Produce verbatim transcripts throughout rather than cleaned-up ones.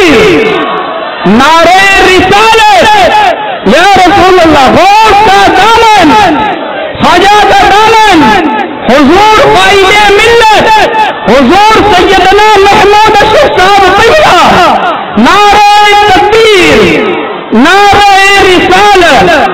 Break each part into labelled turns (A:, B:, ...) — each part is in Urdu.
A: تکبیر، نعرہ رسالت، یا رسول اللہ غوث کا دامن، خواجہ کا دامن، حضور قائد ملت، حضور سیدنا محمود اشرف صاحب طیبہ، نعرہ تکبیر، نعرہ رسالت۔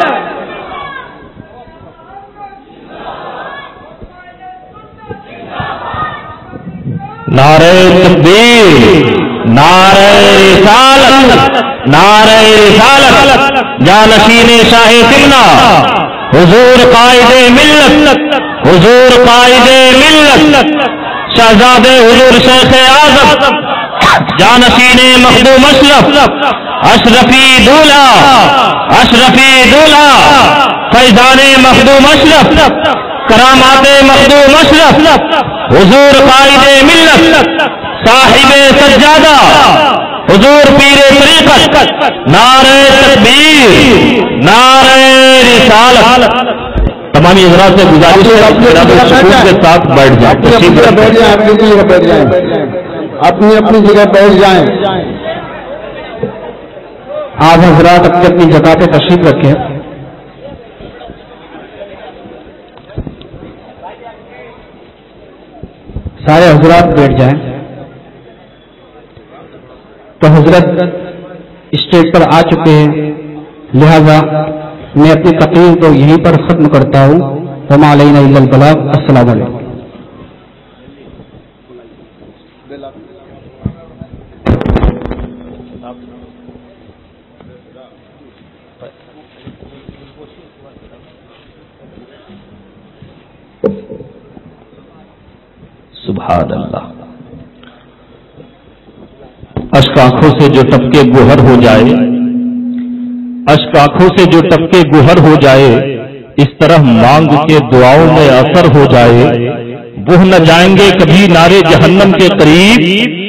B: نعرہ تکبیر، نعرہ رسالت، نعرہ رسالت، جانشین شاہ سمنا، حضور قائد ملت، حضور قائد ملت، شہزادے حضور شیخ اعظم، جانشین مخدوم اشرف، اشرفی دولہ، اشرفی دولہ، فیضان مخدوم اشرف، کرامات مخدوم اشرف، حضور قائد ملت، صاحب سجادہ، حضور پیر طریقت، نعرہ تکبیر، نعرہ رسالت۔ تمام حضرات سے گزارش ہے آپ سکون کے ساتھ بیٹھ جائیں،
C: اپنی جگہ بیٹھ جائیں، اپنی جگہ بیٹھ جائیں، اپنی اپنی جگہ بیٹھ جائیں۔ آپ حضرات اپنی اپنی جگہ پہ تشریف رکھیں۔ سارے حضرات بیٹھ جائیں۔ تو حضرت اسٹیج پر آ چکے ہیں، لہذا میں اپنی تقریر کو یہیں پر ختم کرتا ہوں۔ وما علینا الا البلاغ۔ السلام علیکم۔
B: سبحان اللہ۔ اشک آنکھوں سے جو ٹپکے گوہر ہو جائے، اشک آنکھوں سے جو ٹپکے گوہر ہو جائے، اس طرح مانگ کے دعاؤں میں اثر ہو جائے، وہ نہ جائیں گے کبھی نارے جہنم کے قریب،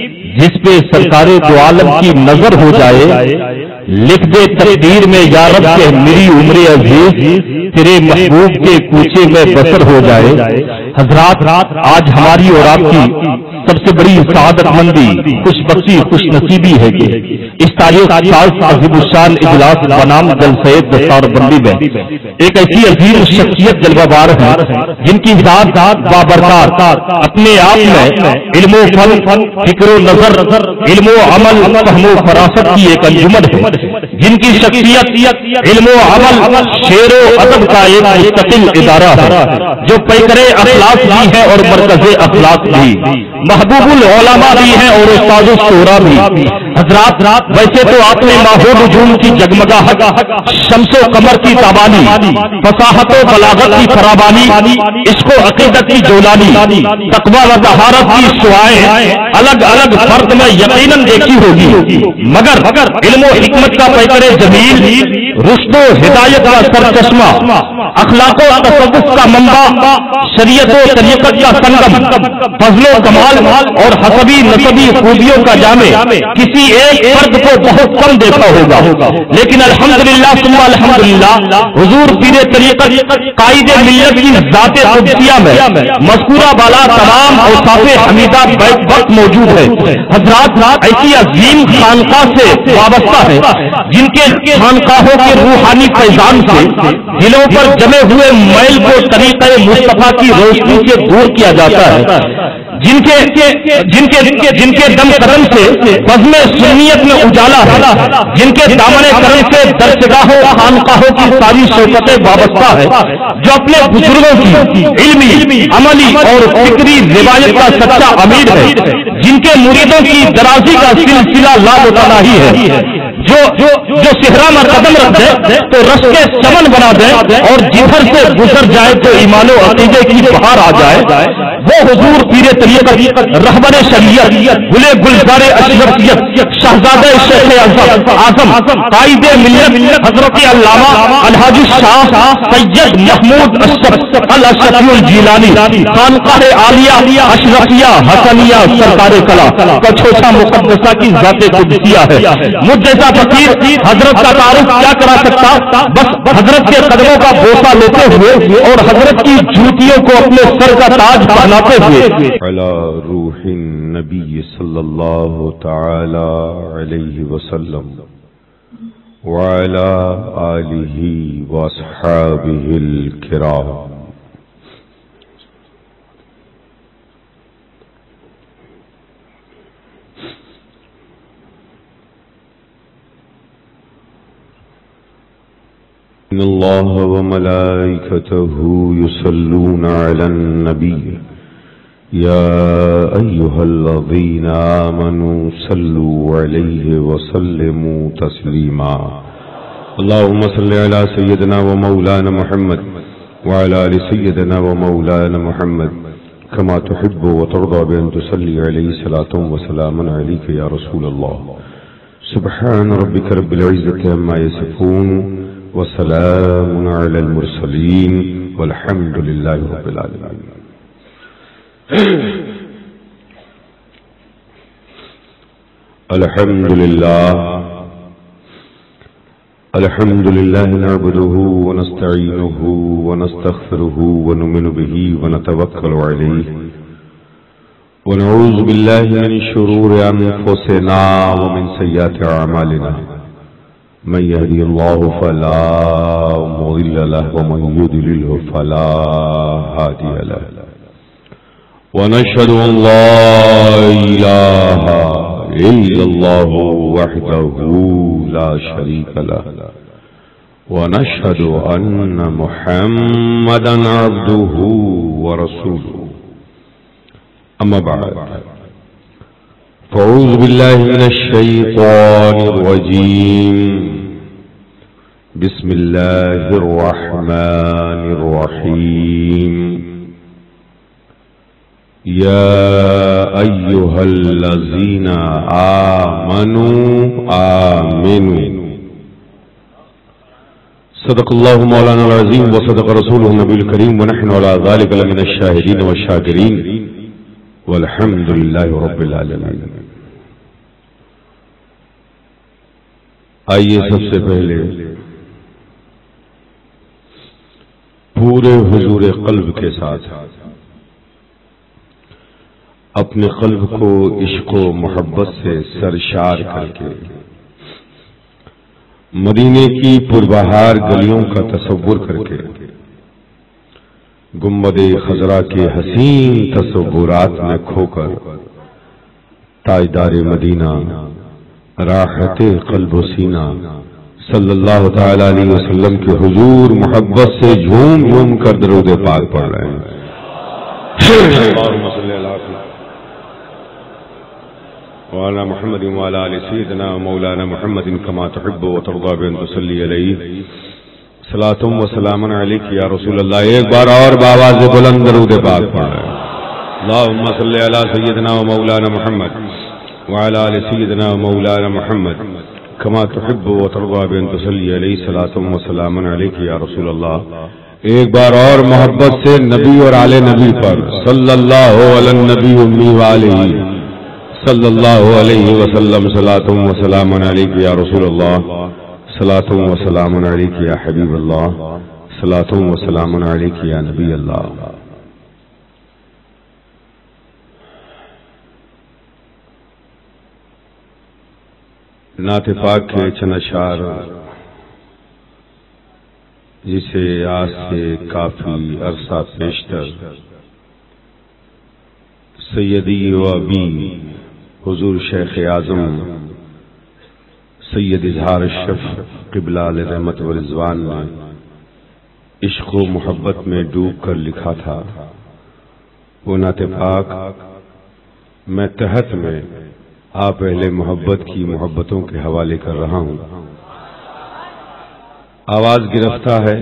B: جس پہ سرکار دو عالم کی نظر ہو جائے۔ لکھ دے تقدیر میں یا رب کہ میری عمر عزیز تیرے محبوب کے کوچے میں بسر ہو جائے۔ حضرات، آج ہماری اور آپ کی سب سے بڑی سعادت مندی، خوش بختی، خوش نصیبی ہے کہ اس تاریخ عظیم الشان اجلاس بنام جلسہ دستار بندی میں ایک ایسی عظیم شخصیت جلوہ بار ہے جن کی ذات بابرکات اپنے آپ میں علم و فن، فکر و نظر، علم و عمل، فہم و فراست کی ایک انجمن ہے، جن کی شخصیت علم و عمل، شعر و ادب کا ایک مستقل ادارہ ہے، جو پیکر اخلاق بھی ہے اور مرکز اخلاق بھی، محبوب العلماء بھی ہیں اور استاد الشورا بھی۔ حضرات، ویسے تو آپ نے ماحول نجوم کی جگمگاہٹ، شمس و قمر کی تابانی، فصاحت و بلاغت کی فراوانی، عشق و عقیدت کی جولانی، تقویٰ و طہارت کی شعائیں الگ الگ فرد میں یقیناً دیکھی ہوگی، مگر علم و حکمت کا پیکر جمیل، رشد و ہدایت کا سرچشمہ، اخلاق و تصوف کا منبع، شریعت و طریقت کا سنگم، فضل و کمال اور حسبی نسبی خوبیوں کا جامع کسی ایک فرد کو بہت کم دیکھا ہوگا، لیکن الحمدللہ ثم الحمدللہ حضور پیر طریقت قائد ملت کی ذات قدسیہ میں مذکورہ بالا تمام اوصاف حمیدہ بیک وقت موجود ہے۔ حضرات، ایسی عظیم خانقاہ سے وابستہ ہے جن کے خانقاہوں کے روحانی فیضان سے دلوں پر جمے ہوئے میل کو طریقہ مصطفیٰ کی روشنی سے دور کیا جاتا ہے، جن کے جن کے جن کے دم قدم سے بزم سنیت میں اجالا ہے، جن کے دامن کرم سے درسگاہوں خانقاہوں کی ساری شوکتیں وابستہ ہے، جو اپنے بزرگوں کی علمی، عملی اور فکری روایت کا سچا امیر ہے، جن کے مریدوں کی درازی کا سلسلہ لامتناہی ہے، جو جو جو صحرا میں قدم رکھ دے تو رش کے چمن بنا دے اور جدھر سے گزر جائے تو ایمان و عقیدے کی بہار آ جائے، وہ حضور پیر طریقت، رہبر شریعت، گلے گلزار اشرفیت، شہزادہ شیخ اعظم، قائد ملت حضرت علامہ الحاج شاہ سید محمود اشرف الاشرفی الجیلانی، خانقاہ عالیہ اشرفیہ حسنیہ سرکار کلا کچھوچا مقدسہ کی ذات قدسیہ ہے۔ مجھ جیسا فقیر حضرت کا تعارف کیا کرا سکتا، بس حضرت کے قدموں کا بوسہ لیتے ہوئے اور حضرت کی جوتیوں کو اپنے سر کا تاج پہناتے ہوئے۔
D: النبي صلى الله تعالى عليه وسلم وعلى آله وأصحابه الكرام. إن الله وملائكته يصلون على النبي يا أيها الذين آمنوا صلوا عليه وسلموا تسليما. اللهم صل على سيدنا ومولانا محمد وعلى آل سيدنا ومولانا محمد كما تحب وترضى بأن تصلي عليه صلاة وسلاما عليك يا رسول الله. سبحان ربك رب العزة عما يصفون وسلام على المرسلين والحمد لله رب العالمين. الحمد لله الحمد لله نعبده ونستعينه ونستغفره ونؤمن به ونتوكل عليه ونعوذ بالله من شرور أنفسنا ومن سيئات أعمالنا. من يهدي الله فلا مضل له ومن يضلل فلا هادي له. ونشهد أن لا إله إلا الله وحده لا شريك له ونشهد أن محمدا عبده ورسوله. أما بعد فأعوذ بالله من الشيطان الرجيم. بسم الله الرحمن الرحيم. يا أيها الذين آمنوا آمنوا. صدق الله مولانا العظيم وصدق رسوله النبي الكريم ونحن على ذلك لمن الشاهدين والشاكرين والحمد لله رب العالمين. آئیے سب سے پہلے پورے حضور قلب کے ساتھ اپنے قلب کو عشق و محبت سے سرشار کر کے مدینے کی پربہار گلیوں کا تصور کر کے گنبد خضرا کے حسین تصورات میں کھو کر تاجدار مدینہ راحت قلب و سینہ صلی اللہ تعالی علیہ وسلم کے حضور محبت سے جھوم جھوم کر درود پاک پڑھ رہے ہیں. اللہم صلی اللہ وعلى محمد وعلى آل سيدنا مولانا محمد كما تحب وترضى بأن تصلي عليه صلاة وسلام عليك يا رسول الله. ایک بار اور بآواز بلند درود پاک پڑھ رہے ہیں. اللهم صل على سيدنا ومولانا محمد وعلى آل سيدنا ومولانا محمد كما تحب وترضى بأن تصلي عليه صلاة وسلام عليك يا رسول الله. ایک بار اور محبت سے نبی اور آل نبی پر صلی اللہ علی النبی امی وآلہ صلی اللہ علیہ وسلم صلاۃ و سلام علیک یا رسول اللہ صلاۃ و سلام علیک یا حبیب اللہ صلاۃ و سلام علیک یا نبی اللہ. نعت پاک کے چند اشعار جسے آج سے کافی عرصہ پیشتر سیدی و ابی حضور شیخ اعظم سید اظہار الشف قبلہ علیہ رحمت و رضوان نے عشق و محبت میں ڈوب کر لکھا تھا. وہ نعت پاک میں تحت میں آپ اہل محبت کی محبتوں کے حوالے کر رہا ہوں. آواز گرفتہ ہے.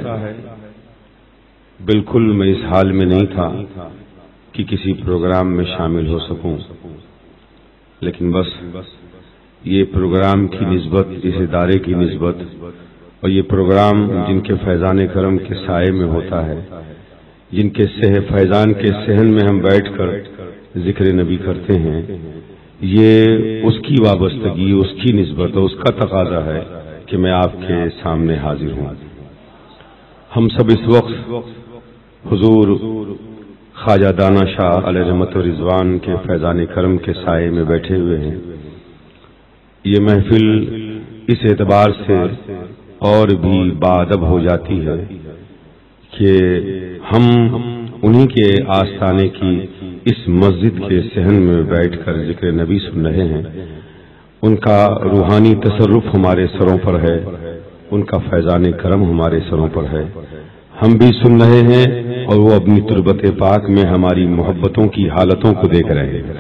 D: بالکل میں اس حال میں نہیں تھا کہ کسی پروگرام میں شامل ہو سکوں، لیکن بس یہ پروگرام کی نسبت، اس ادارے کی نسبت، اور یہ پروگرام جن کے فیضان کرم کے سائے میں ہوتا ہے، جن کے سہ فیضان کے صحن میں ہم بیٹھ کر ذکر نبی کرتے ہیں، یہ اس کی وابستگی، اس کی نسبت اور اس کا تقاضا ہے کہ میں آپ کے سامنے حاضر ہوں. ہم سب اس وقت حضور خواجہ دانا شاہ علیہ رحمت و رضوان کے فیضان کرم کے سائے میں بیٹھے ہوئے ہیں. یہ محفل اس اعتبار سے اور بھی باادب ہو جاتی ہے کہ ہم انہی کے آستانے کی اس مسجد کے صحن میں بیٹھ کر ذکر نبی سن رہے ہیں. ان کا روحانی تصرف ہمارے سروں پر ہے، ان کا فیضان کرم ہمارے سروں پر ہے. ہم بھی سن رہے ہیں اور وہ اپنی تربت پاک میں ہماری محبتوں کی حالتوں کو دیکھ رہے ہیں.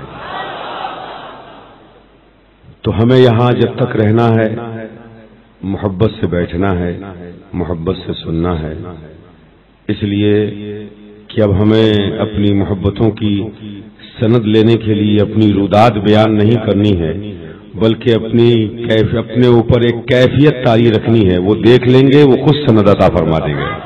D: تو ہمیں یہاں جب تک رہنا ہے محبت سے بیٹھنا ہے، محبت سے سننا ہے. اس لیے کہ اب ہمیں اپنی محبتوں کی سند لینے کے لیے اپنی روداد بیان نہیں کرنی ہے، بلکہ اپنی کیف اپنے اوپر ایک کیفیت طاری رکھنی ہے. وہ دیکھ لیں گے، وہ خود سند عطا فرما دیں گے.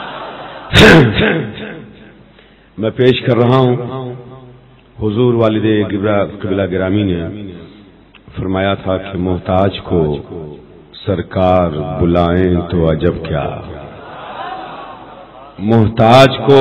D: میں پیش کر رہا ہوں، حضور والد قبلہ گرامی نے فرمایا تھا کہ محتاج کو سرکار بلائیں تو عجب کیا، محتاج کو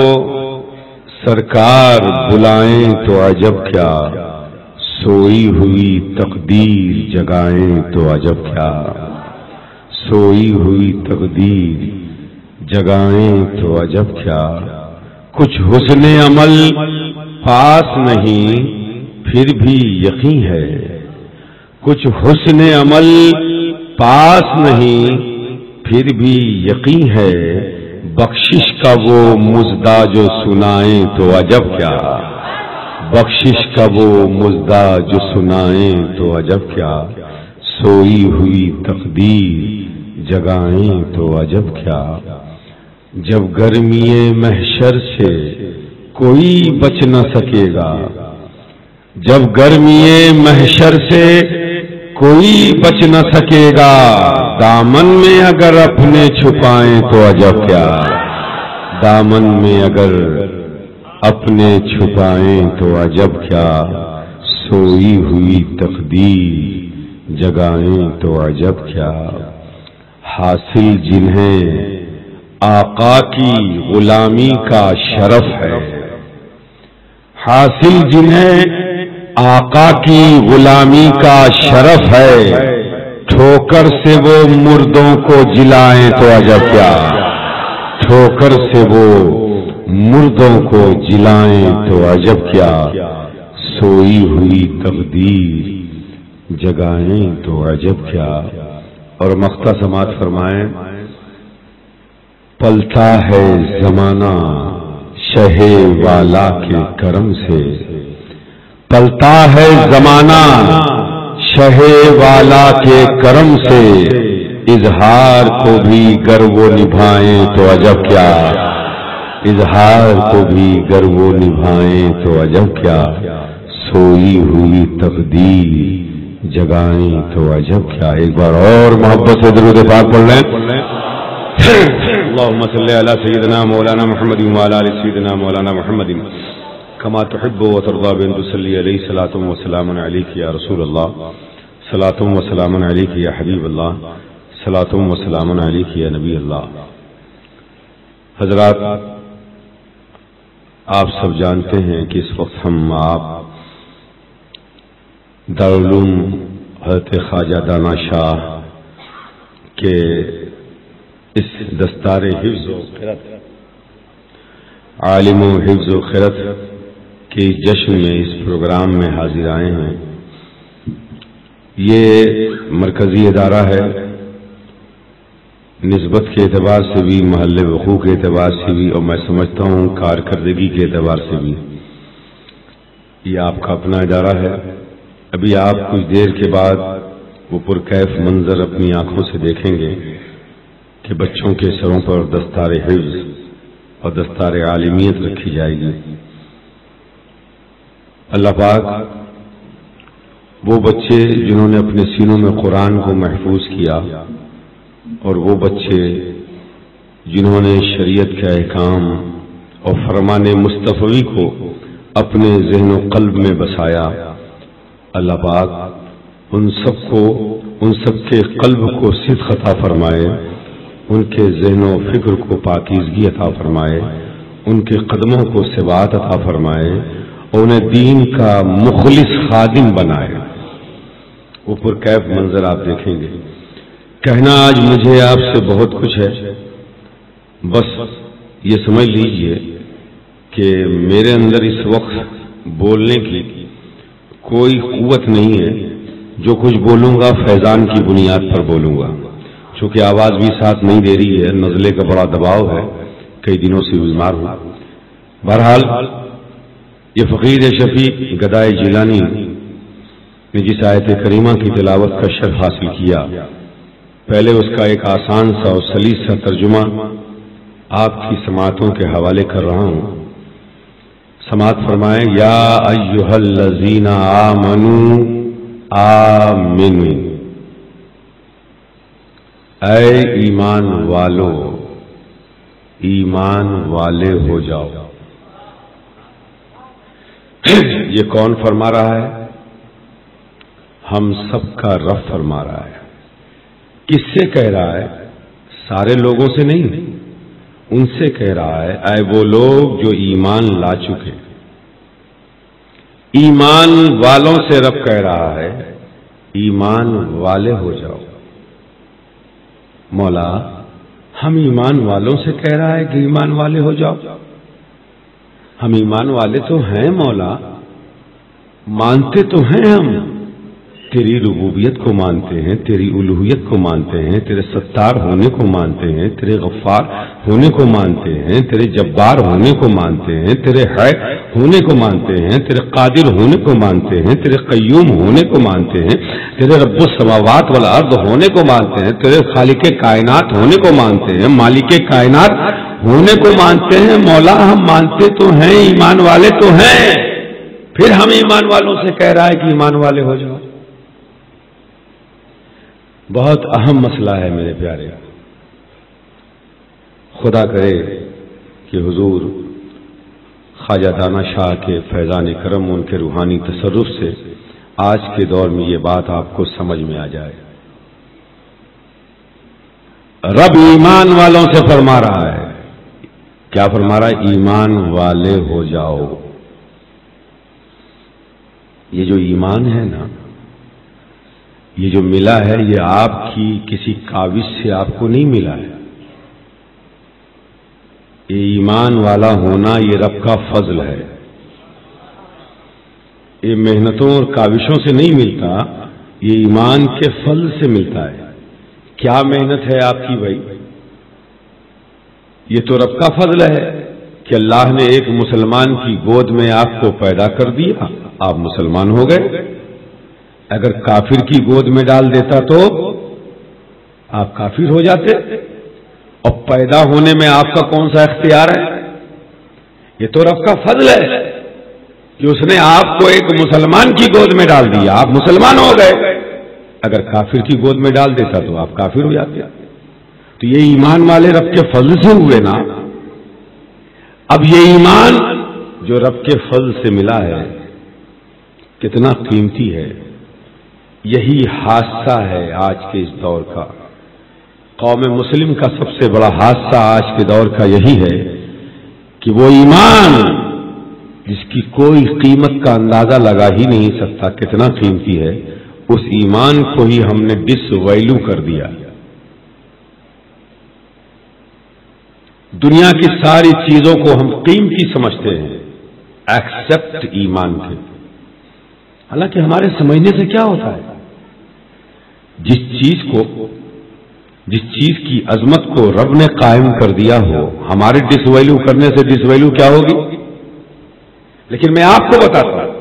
D: سرکار بلائیں تو عجب کیا، سوئی ہوئی تقدیر جگائیں تو عجب کیا، سوئی ہوئی تقدیر جگائیں تو عجب کیا. کچھ حسن عمل پاس نہیں پھر بھی یقین ہے، کچھ حسن عمل پاس نہیں پھر بھی یقین ہے، بخشش کا وہ مزدہ جو سنائیں تو عجب کیا، بخشش کا وہ مزدہ جو سنائیں تو عجب کیا، سوئی ہوئی تقدیر جگائیں تو عجب کیا. جب گرمی محشر سے کوئی بچ نہ سکے گا، جب گرمی محشر سے کوئی بچ نہ سکے گا، دامن میں اگر اپنے چھپائیں تو عجب کیا، دامن میں اگر اپنے چھپائیں تو عجب کیا، سوئی ہوئی تقدیر جگائیں تو عجب کیا. حاصل جنہیں آقا کی غلامی کا شرف ہے، حاصل جنہیں آقا کی غلامی کا شرف ہے، ٹھوکر سے وہ مردوں کو جلائیں تو عجب کیا، ٹھوکر سے وہ مردوں کو جلائیں تو عجب کیا، سوئی ہوئی تقدیر جگائیں تو عجب کیا. اور مقطع سماعت فرمائیں. پلتا ہے زمانہ شہ والا کے کرم سے، پلتا ہے زمانہ شہ والا کے کرم سے، اظہار کو بھی گر وہ نبھائیں تو عجب کیا، اظہار کو بھی گر وہ نبھائیں تو عجب کیا، سوئی ہوئی تقدیر جگائیں تو عجب کیا. ایک بار اور محبت سے درود پاک پڑھ لیں. اللهم صل على سيدنا مولانا محمد وعلى ال سيدنا مولانا محمد كما تحب وترضى بأن تصلي عليه صلاة وسلام عليك يا رسول الله، صلاة وسلام عليك يا حبيب الله، صلاة وسلام عليك يا نبي الله. حضرات، آپ سب جانتے ہیں کہ اس وقت ہم آپ دارالعلوم حضرت خواجہ دانا شاہ کے اس دستار حفظ و خرت، عالم و حفظ و خرت کے جشن میں، اس پروگرام میں حاضر آئے ہیں. یہ مرکزی ادارہ ہے، نسبت کے اعتبار سے بھی، محل وقوع کے اعتبار سے بھی، اور میں سمجھتا ہوں کارکردگی کے اعتبار سے بھی یہ آپ کا اپنا ادارہ ہے. ابھی آپ کچھ دیر کے بعد وہ پرکیف منظر اپنی آنکھوں سے دیکھیں گے کہ بچوں کے سروں پر دستار حفظ اور دستار عالمیت رکھی جائے گی. اللہ پاک وہ بچے جنہوں نے اپنے سینوں میں قرآن کو محفوظ کیا، اور وہ بچے جنہوں نے شریعت کے احکام اور فرمان مصطفی کو اپنے ذہن و قلب میں بسایا، اللہ پاک ان سب کو، ان سب کے قلب کو صدق عطا فرمائے، ان کے ذہن و فکر کو پاکیزگی عطا فرمائے، ان کے قدموں کو ثبات عطا فرمائے اور انہیں دین کا مخلص خادم بنائے۔ اوپر کیف منظر آپ دیکھیں گے۔ کہنا آج مجھے آپ سے بہت کچھ ہے، بس یہ سمجھ لیجئے کہ میرے اندر اس وقت بولنے کی کوئی قوت نہیں ہے۔ جو کچھ بولوں گا فیضان کی بنیاد پر بولوں گا، چونکہ آواز بھی ساتھ نہیں دے رہی ہے، نزلے کا بڑا دباؤ ہے، کئی دنوں سے بیمار ہوں۔ بہرحال یہ فقیر شفیق گدائے جیلانی نے جس آیت کریمہ کی تلاوت کا شرف حاصل کیا، پہلے اس کا ایک آسان سا اور سلیس سا ترجمہ آپ کی سماعتوں کے حوالے کر رہا ہوں۔ سماعت فرمائیں، یا ایھا الذین آمنوا آمنوا، اے ایمان والو ایمان والے ہو جاؤ۔ یہ کون فرما رہا ہے؟ ہم سب کا رب فرما رہا ہے۔ کس سے کہہ رہا ہے؟ سارے لوگوں سے نہیں، ان سے کہہ رہا ہے اے وہ لوگ جو ایمان لا چکے۔ ایمان والوں سے رب کہہ رہا ہے ایمان والے ہو جاؤ۔ مولا ہم ایمان والوں سے کہہ رہا ہے کہ ایمان والے ہو جاؤ۔ ہم ایمان والے تو ہیں مولا، مانتے تو ہیں، ہم تیری ربوبیت کو مانتے ہیں، تیری الوہیت کو مانتے ہیں، تیرے ستار ہونے کو مانتے ہیں، تیرے غفار ہونے کو مانتے ہیں، تیرے جبار ہونے کو مانتے ہیں، تیرے حی ہونے کو مانتے ہیں، تیرے قادر ہونے کو مانتے ہیں، تیرے قیوم ہونے کو مانتے ہیں، تیرے رب السماوات والارض ہونے کو مانتے ہیں، تیرے خالق کائنات ہونے کو مانتے ہیں، مالک کائنات ہونے کو مانتے ہیں۔ مولا ہم مانتے تو ہیں، ایمان والے تو ہیں، پھر ہم ایمان والوں سے کہہ رہا ہے کہ ایمان والے ہو جاؤ۔ بہت اہم مسئلہ ہے میرے پیارے۔ خدا کرے کہ حضور خواجہ دانا شاہ کے فیضان کرم، ان کے روحانی تصرف سے آج کے دور میں یہ بات آپ کو سمجھ میں آ جائے۔ رب ایمان والوں سے فرما رہا ہے، کیا فرما رہا ہے؟ ایمان والے ہو جاؤ۔ یہ جو ایمان ہے نا، یہ جو ملا ہے، یہ آپ کی کسی کاوش سے آپ کو نہیں ملا ہے۔ یہ ایمان والا ہونا یہ رب کا فضل ہے، یہ محنتوں اور کاوشوں سے نہیں ملتا، یہ ایمان کے فضل سے ملتا ہے۔ کیا محنت ہے آپ کی بھائی؟ یہ تو رب کا فضل ہے کہ اللہ نے ایک مسلمان کی گود میں آپ کو پیدا کر دیا، آپ مسلمان ہو گئے۔ اگر کافر کی گود میں ڈال دیتا تو آپ کافر ہو جاتے، اور پیدا ہونے میں آپ کا کون سا اختیار ہے؟ یہ تو رب کا فضل ہے کہ اس نے آپ کو ایک مسلمان کی گود میں ڈال دیا، آپ مسلمان ہو گئے۔ اگر کافر کی گود میں ڈال دیتا تو آپ کافر ہو جاتے۔ تو یہ ایمان والے رب کے فضل سے ہوئے نا۔ اب یہ ایمان جو رب کے فضل سے ملا ہے کتنا قیمتی ہے۔ یہی حادثہ ہے آج کے اس دور کا، قوم مسلم کا سب سے بڑا حادثہ آج کے دور کا یہی ہے کہ وہ ایمان جس کی کوئی قیمت کا اندازہ لگا ہی نہیں سکتا کتنا قیمتی ہے، اس ایمان کو ہی ہم نے ڈس ویلو کر دیا۔ دنیا کی ساری چیزوں کو ہم قیمتی سمجھتے ہیں ایکسپٹ ایمان کے، حالانکہ ہمارے سمجھنے سے کیا ہوتا ہے؟ جس چیز کو جس چیز کی عظمت کو رب نے قائم کر دیا ہو، ہمارے ڈس ویلو کرنے سے ڈس ویلو کیا ہوگی؟ لیکن میں آپ کو بتاتا ہوں،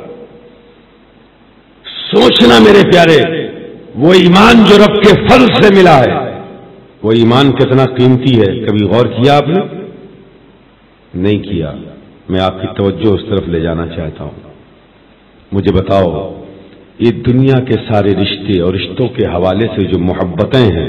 D: سوچنا میرے پیارے، وہ ایمان جو رب کے فضل سے ملا ہے وہ ایمان کتنا قیمتی ہے، کبھی غور کیا آپ نے؟ نہیں کیا۔ میں آپ کی توجہ اس طرف لے جانا چاہتا ہوں۔ مجھے بتاؤ، یہ دنیا کے سارے رشتے اور رشتوں کے حوالے سے جو محبتیں ہیں،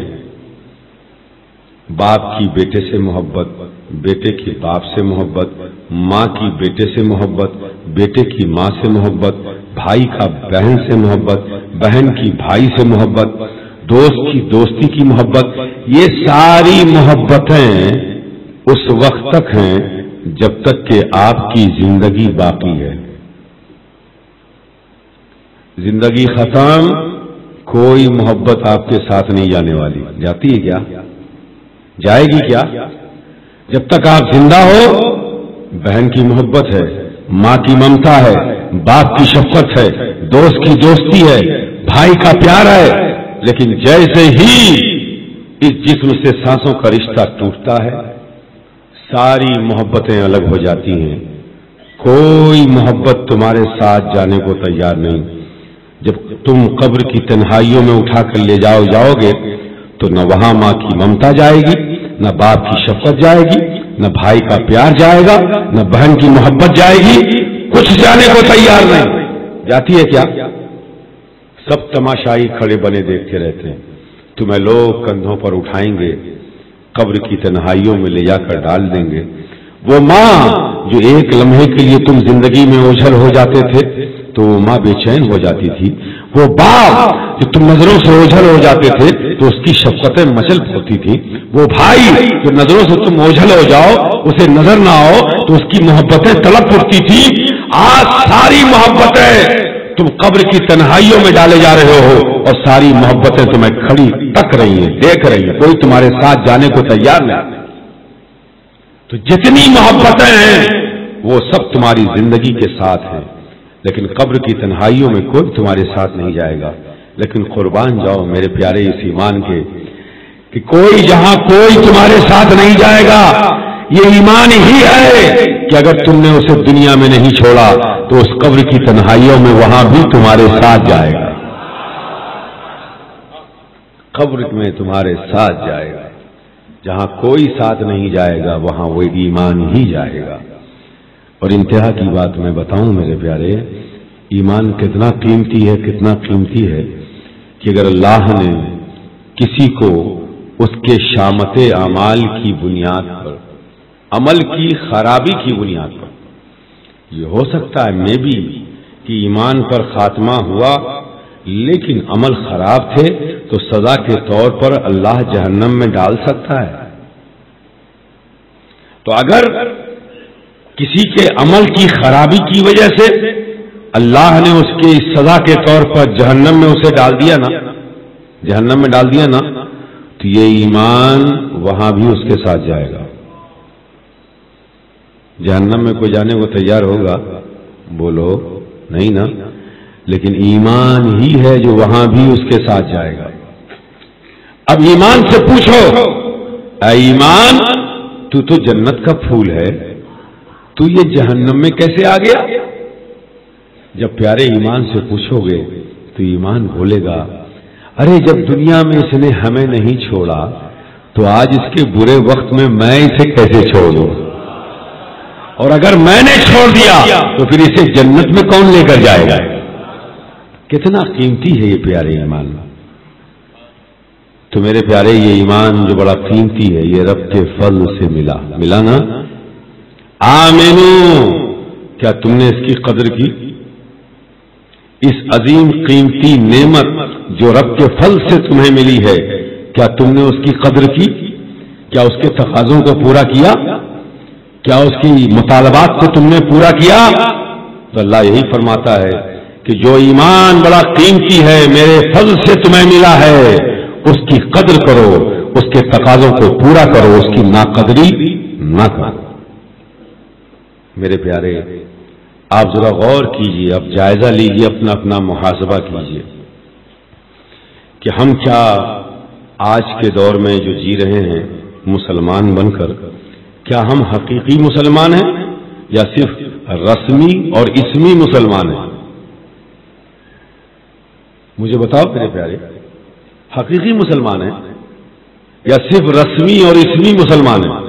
D: باپ کی بیٹے سے محبت، بیٹے کی باپ سے محبت، ماں کی بیٹے سے محبت، بیٹے کی ماں سے محبت، بھائی کا بہن سے محبت، بہن کی بھائی سے محبت، دوست کی دوستی کی محبت، یہ ساری محبتیں اس وقت تک ہیں جب تک کہ آپ کی زندگی باقی ہے. زندگی ختم، کوئی محبت آپ کے ساتھ نہیں جانے والی. جاتی ہے کیا؟ جائے گی کیا؟ جب تک آپ زندہ ہو بہن کی محبت ہے، ماں کی ممتا ہے، باپ کی شفقت ہے، دوست کی دوستی ہے، بھائی کا پیار ہے. لیکن جیسے ہی اس جسم سے سانسوں کا رشتہ ٹوٹتا ہے ساری محبتیں الگ ہو جاتی ہیں. کوئی محبت تمہارے ساتھ جانے کو تیار نہیں. جب تم قبر کی تنہائیوں میں اٹھا کر لے جاؤ جاؤ گے تو نہ وہاں ماں کی ممتا جائے گی، نہ باپ کی شفقت جائے گی، نہ بھائی کا پیار جائے گا، نہ بہن کی محبت جائے گی. کچھ جانے کو تیار نہیں. جاتی ہے کیا؟ سب تماشائی کھڑے بنے دیکھتے رہتے ہیں. تمہیں لوگ کندھوں پر اٹھائیں گے، قبر کی تنہائیوں میں لے جا کر ڈال دیں گے. وہ ماں جو ایک لمحے کے لیے تم زندگی میں اوجھل ہو جاتے تھے تو وہ ماں بے چین ہو جاتی تھی. وہ باپ جو تم نظروں سے اوجھل ہو جاتے تھے تو اس کی شفقتیں مچل پڑتی تھی. وہ بھائی جو نظروں سے تم اوجھل ہو جاؤ اسے نظر نہ آؤ تو اس کی محبتیں تڑپ پڑتی تھی. آج ساری محبتیں تم قبر کی تنہائیوں میں ڈالے جا رہے ہو اور ساری محبتیں تمہیں کھڑی تک رہی ہیں، دیکھ رہی ہیں. کوئی تمہارے ساتھ جانے کو تیار نہیں. تو جتنی محبتیں ہیں وہ سب تمہاری زندگی کے ساتھ ہیں، لیکن قبر کی تنہائیوں میں کوئی تمہارے ساتھ نہیں جائے گا. لیکن قربان جاؤ میرے پیارے اس ایمان کے کہ کوئی جہاں کوئی تمہارے ساتھ نہیں جائے گا. یہ ایمان ہی ہے کہ اگر تم نے اسے دنیا میں نہیں چھوڑا تو اس قبر کی تنہائیوں میں وہاں بھی تمہارے ساتھ جائے گا. قبر میں تمہارے ساتھ جائے گا. جہاں کوئی ساتھ نہیں جائے گا وہاں وہ ایمان ہی جائے گا. اور انتہا کی بات میں بتاؤں میرے پیارے، ایمان کتنا قیمتی ہے، کتنا قیمتی ہے کہ اگر اللہ نے کسی کو اس کے شامت اعمال کی بنیاد پر، عمل کی خرابی کی بنیاد پر، یہ ہو سکتا ہے میں بھی کہ ایمان پر خاتمہ ہوا لیکن عمل خراب تھے تو سزا کے طور پر اللہ جہنم میں ڈال سکتا ہے. تو اگر کسی کے عمل کی خرابی کی وجہ سے اللہ نے اس کے سزا کے طور پر جہنم میں اسے ڈال دیا نا، جہنم میں ڈال دیا نا، تو یہ ایمان وہاں بھی اس کے ساتھ جائے گا. جہنم میں کوئی جانے کو تیار ہوگا؟ بولو نہیں نا. لیکن ایمان ہی ہے جو وہاں بھی اس کے ساتھ جائے گا. اب ایمان سے پوچھو، اے ایمان تو تو جنت کا پھول ہے، تو یہ جہنم میں کیسے آ گیا؟ جب پیارے ایمان سے پوچھو گے تو ایمان بولے گا، ارے جب دنیا میں اس نے ہمیں نہیں چھوڑا تو آج اس کے برے وقت میں میں اسے کیسے چھوڑ دوں؟ اور اگر میں نے چھوڑ دیا تو پھر اسے جنت میں کون لے کر جائے گا؟ کتنا قیمتی ہے یہ پیارے ایمان. تو میرے پیارے یہ ایمان جو بڑا قیمتی ہے یہ رب کے فضل سے ملا ملا نا. آمنو، کیا تم نے اس کی قدر کی؟ اس عظیم قیمتی نعمت جو رب کے فضل سے تمہیں ملی ہے کیا تم نے اس کی قدر کی؟ کیا اس کے تقاضوں کو پورا کیا؟ کیا اس کی مطالبات کو تم نے پورا کیا؟ تو اللہ یہی فرماتا ہے کہ جو ایمان بڑا قیمتی ہے میرے فضل سے تمہیں ملا ہے اس کی قدر کرو، اس کے تقاضوں کو پورا کرو، اس کی ناقدری نہ کرو. میرے پیارے آپ ذرا غور کیجئے، اب جائزہ لیجئے، اپنا اپنا محاسبہ کیجئے کہ ہم کیا آج کے دور میں جو جی رہے ہیں مسلمان بن کر، کیا ہم حقیقی مسلمان ہیں یا صرف رسمی اور اسمی مسلمان ہیں؟ مجھے بتاؤ میرے پیارے، حقیقی مسلمان ہیں یا صرف رسمی اور اسمی مسلمان ہیں؟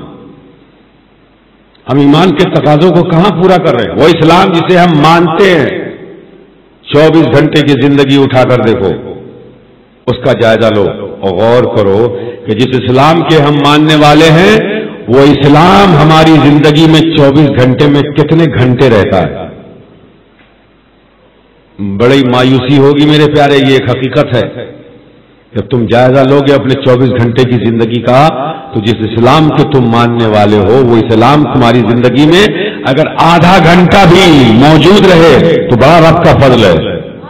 D: ہم ایمان کے تقاضوں کو کہاں پورا کر رہے ہیں؟ وہ اسلام جسے ہم مانتے ہیں، چوبیس گھنٹے کی زندگی اٹھا کر دیکھو، اس کا جائزہ لو اور غور کرو کہ جس اسلام کے ہم ماننے والے ہیں وہ اسلام ہماری زندگی میں چوبیس گھنٹے میں کتنے گھنٹے رہتا ہے. بڑی مایوسی ہوگی میرے پیارے، یہ ایک حقیقت ہے. جب تم جائزہ لوگے اپنے چوبیس گھنٹے کی زندگی کا تو جس اسلام کے تم ماننے والے ہو وہ اسلام تمہاری زندگی میں اگر آدھا گھنٹہ بھی موجود رہے تو بڑا رب کا فضل ہے.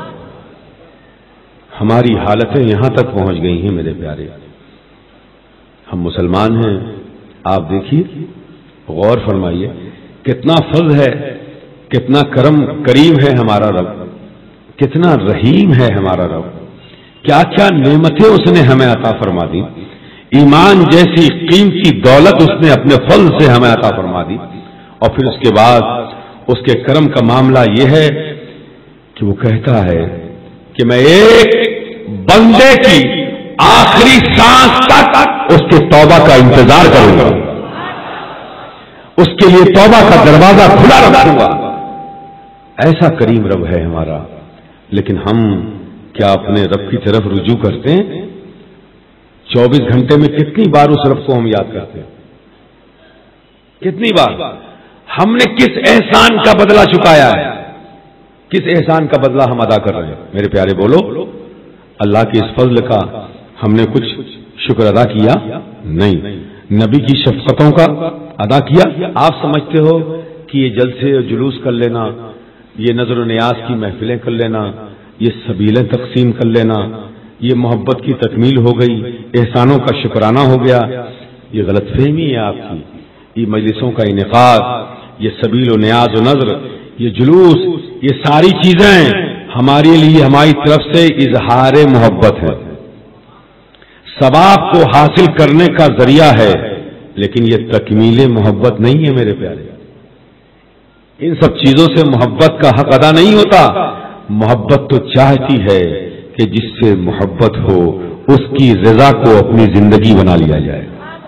D: ہماری حالتیں یہاں تک پہنچ گئی ہیں میرے پیارے. ہم مسلمان ہیں, آپ دیکھیے, غور فرمائیے کتنا فضل ہے, کتنا کرم کریم ہے ہمارا رب, کتنا رحیم ہے ہمارا رب, کیا کیا نعمتیں اس نے ہمیں عطا فرما دی. ایمان جیسی قیمتی دولت اس نے اپنے فضل سے ہمیں عطا فرما دی. اور پھر اس کے بعد اس کے کرم کا معاملہ یہ ہے کہ وہ کہتا ہے کہ میں ایک بندے کی آخری سانس تک اس کے توبہ کا انتظار کروں گا, اس کے لیے توبہ کا دروازہ کھلا رکھوں گا. ایسا کریم رب ہے ہمارا. لیکن ہم کیا اپنے رب کی طرف رجوع کرتے ہیں؟ چوبیس گھنٹے میں کتنی بار اس رب کو ہم یاد کرتے ہیں؟ کتنی بار ہم نے کس احسان کا بدلہ چکایا ہے؟ کس احسان کا بدلہ ہم ادا کر رہے ہیں؟ میرے پیارے بولو, اللہ کے اس فضل کا ہم نے کچھ شکر ادا کیا نہیں. نبی کی شفقتوں کا ادا کیا. آپ سمجھتے ہو کہ یہ جلسے اور جلوس کر لینا, یہ نظر و نیاز کی محفلیں کر لینا, یہ سبیلیں تقسیم کر لینا, یہ محبت کی تکمیل ہو گئی, احسانوں کا شکرانہ ہو گیا, یہ غلط فہمی ہے آپ کی. یہ مجلسوں کا انعقاد, یہ سبیل و نیاز و نظر, یہ جلوس, یہ ساری چیزیں ہمارے لیے ہماری طرف سے اظہار محبت ہے, ثواب کو حاصل کرنے کا ذریعہ ہے, لیکن یہ تکمیل محبت نہیں ہے میرے پیارے. ان سب چیزوں سے محبت کا حق ادا نہیں ہوتا. محبت تو چاہتی ہے کہ جس سے محبت ہو اس کی رضا کو اپنی زندگی بنا لیا جائے.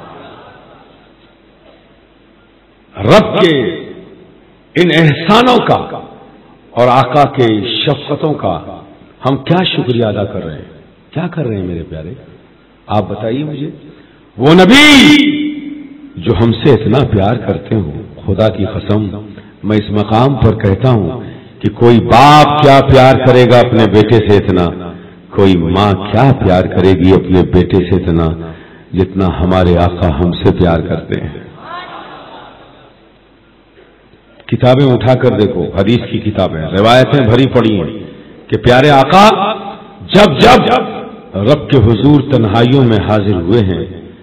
D: رب کے ان احسانوں کا اور آقا کے شفقتوں کا ہم کیا شکریہ ادا کر رہے ہیں؟ کیا کر رہے ہیں میرے پیارے؟ آپ بتائیے مجھے. وہ نبی جو ہم سے اتنا پیار کرتے ہوں, خدا کی قسم میں اس مقام پر کہتا ہوں کہ کوئی باپ کیا پیار کرے گا اپنے بیٹے سے اتنا, کوئی ماں کیا پیار کرے گی اپنے بیٹے سے اتنا جتنا ہمارے آقا ہم سے پیار کرتے ہیں. کتابیں اٹھا کر دیکھو, حدیث کی کتابیں, روایتیں بھری پڑی ہیں کہ پیارے آقا جب جب رب کے حضور تنہائیوں میں حاضر ہوئے ہیں,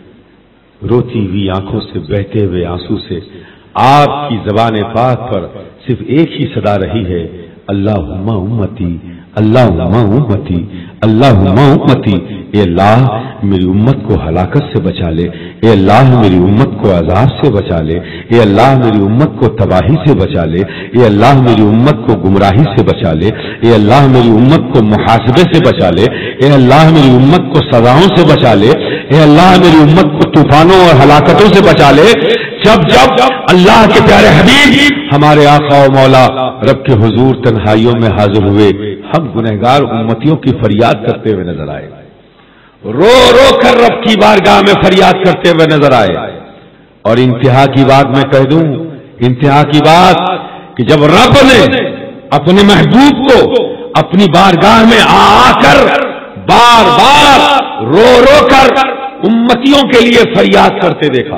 D: روتی ہوئی آنکھوں سے بہتے ہوئے آنسو سے آپ کی زبان پاک پر صرف ایک ہی صدا رہی ہے, اللہم امتی, اللہم امتی, اللہم امتی. اے اللہ میری امت کو ہلاکت سے بچا لے, اے اللہ میری امت کو عذاب سے بچا لے, اے اللہ میری امت کو تباہی سے بچا لے, اے اللہ میری امت کو گمراہی سے بچا لے, اے اللہ میری امت کو محاسبے سے بچا لے, اے اللہ میری امت کو سزاؤں سے بچا لے, اے اللہ میری امت کو طوفانوں اور ہلاکتوں سے بچا لے. جب جب اللہ کے پیارے حبیب ہمارے آقا و مولا رب کے حضور تنہائیوں میں حاضر ہوئے, ہم گنہگار امتیوں کی فریاد کرتے ہوئے نظر آئے, رو رو کر رب کی بارگاہ میں فریاد کرتے ہوئے نظر آئے. اور انتہا کی بات میں کہہ دوں, انتہا کی بات کہ جب رب نے اپنے محبوب کو اپنی بارگاہ میں آ کر بار بار رو رو کر امتیوں کے لیے فریاد کرتے دیکھا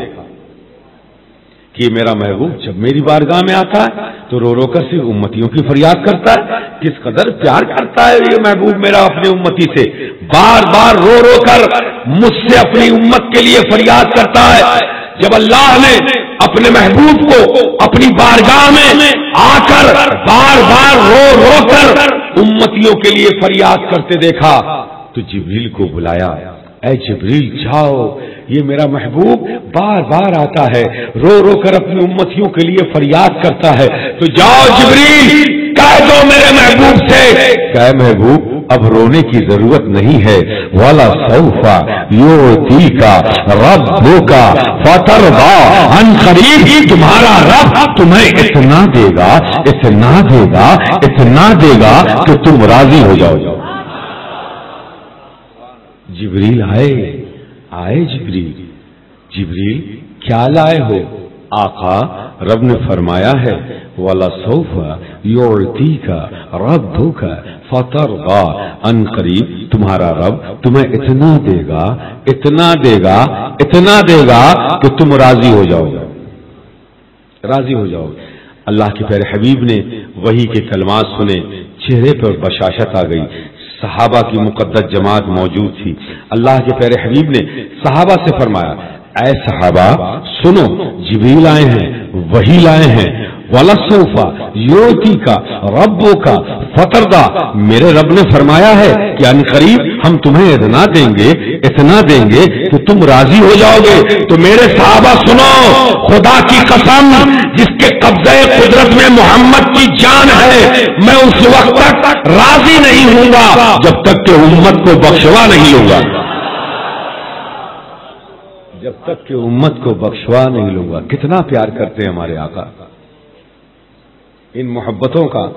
D: کہ میرا محبوب جب میری بارگاہ میں آتا ہے تو رو رو کر صرف امتیوں کی فریاد کرتا ہے. کس قدر پیار کرتا ہے یہ محبوب میرا اپنے امتی سے, بار بار رو رو کر مجھ سے اپنی امت کے لیے فریاد کرتا ہے. جب اللہ نے اپنے محبوب کو اپنی بارگاہ میں آ کر بار بار رو رو کر امتیوں کے لیے فریاد کرتے دیکھا تو جبریل کو بلایا, اے جبریل جاؤ, یہ میرا محبوب بار بار آتا ہے, رو رو کر اپنی امتیوں کے لیے فریاد کرتا ہے, تو جاؤ جبریل کہہ دو میرے محبوب سے کہ محبوب اب رونے کی ضرورت نہیں ہے, والا سوفا یوتی کا رب کا فترضا, ان قریب ہی تمہارا رب تمہیں اتنا دے گا, اتنا دے گا, اتنا دے گا کہ تم راضی ہو جاؤ. جبریل آئے, آئے جبریل, جبریل کیا لائے ہو؟ آقا رب نے فرمایا ہے وَلَسَوْفَ يُعْطِيكَ رَبُّكَ فَتَرْضَىٰ، ان قریب تمہارا رب تمہیں اتنا دے گا اتنا دے گا اتنا دے گا کہ تم راضی ہو جاؤ گے، راضی ہو جاؤ گے۔ اللہ کے پیارے حبیب نے وحی کے کلمات سنے، چہرے پر بشاشت آ گئی، صحابہ کی مقدس جماعت موجود تھی۔ اللہ کے پیارے حبیب نے صحابہ سے فرمایا اے صحابہ سنو، جبریل آئے ہیں، وحی لائے ہیں، وَلَسَوْفَ يُعْطِيكَ رَبُّكَ فَتَرْضَىٰ، میرے رب نے فرمایا ہے کہ ان قریب ہم تمہیں اتنا دیں گے اتنا دیں گے کہ تم راضی ہو جاؤ گے۔ تو میرے صحابہ سنو، خدا کی قسم جس کے قبضے قدرت میں محمد کی جان ہے، میں اس وقت تک راضی نہیں ہوں گا جب تک کہ امت کو بخشوا نہیں لوں گا، جب تک کہ امت کو بخشوا نہیں لوں گا۔ کتنا پیار کرتے ہیں ہمارے آقا، ان محبتوں کا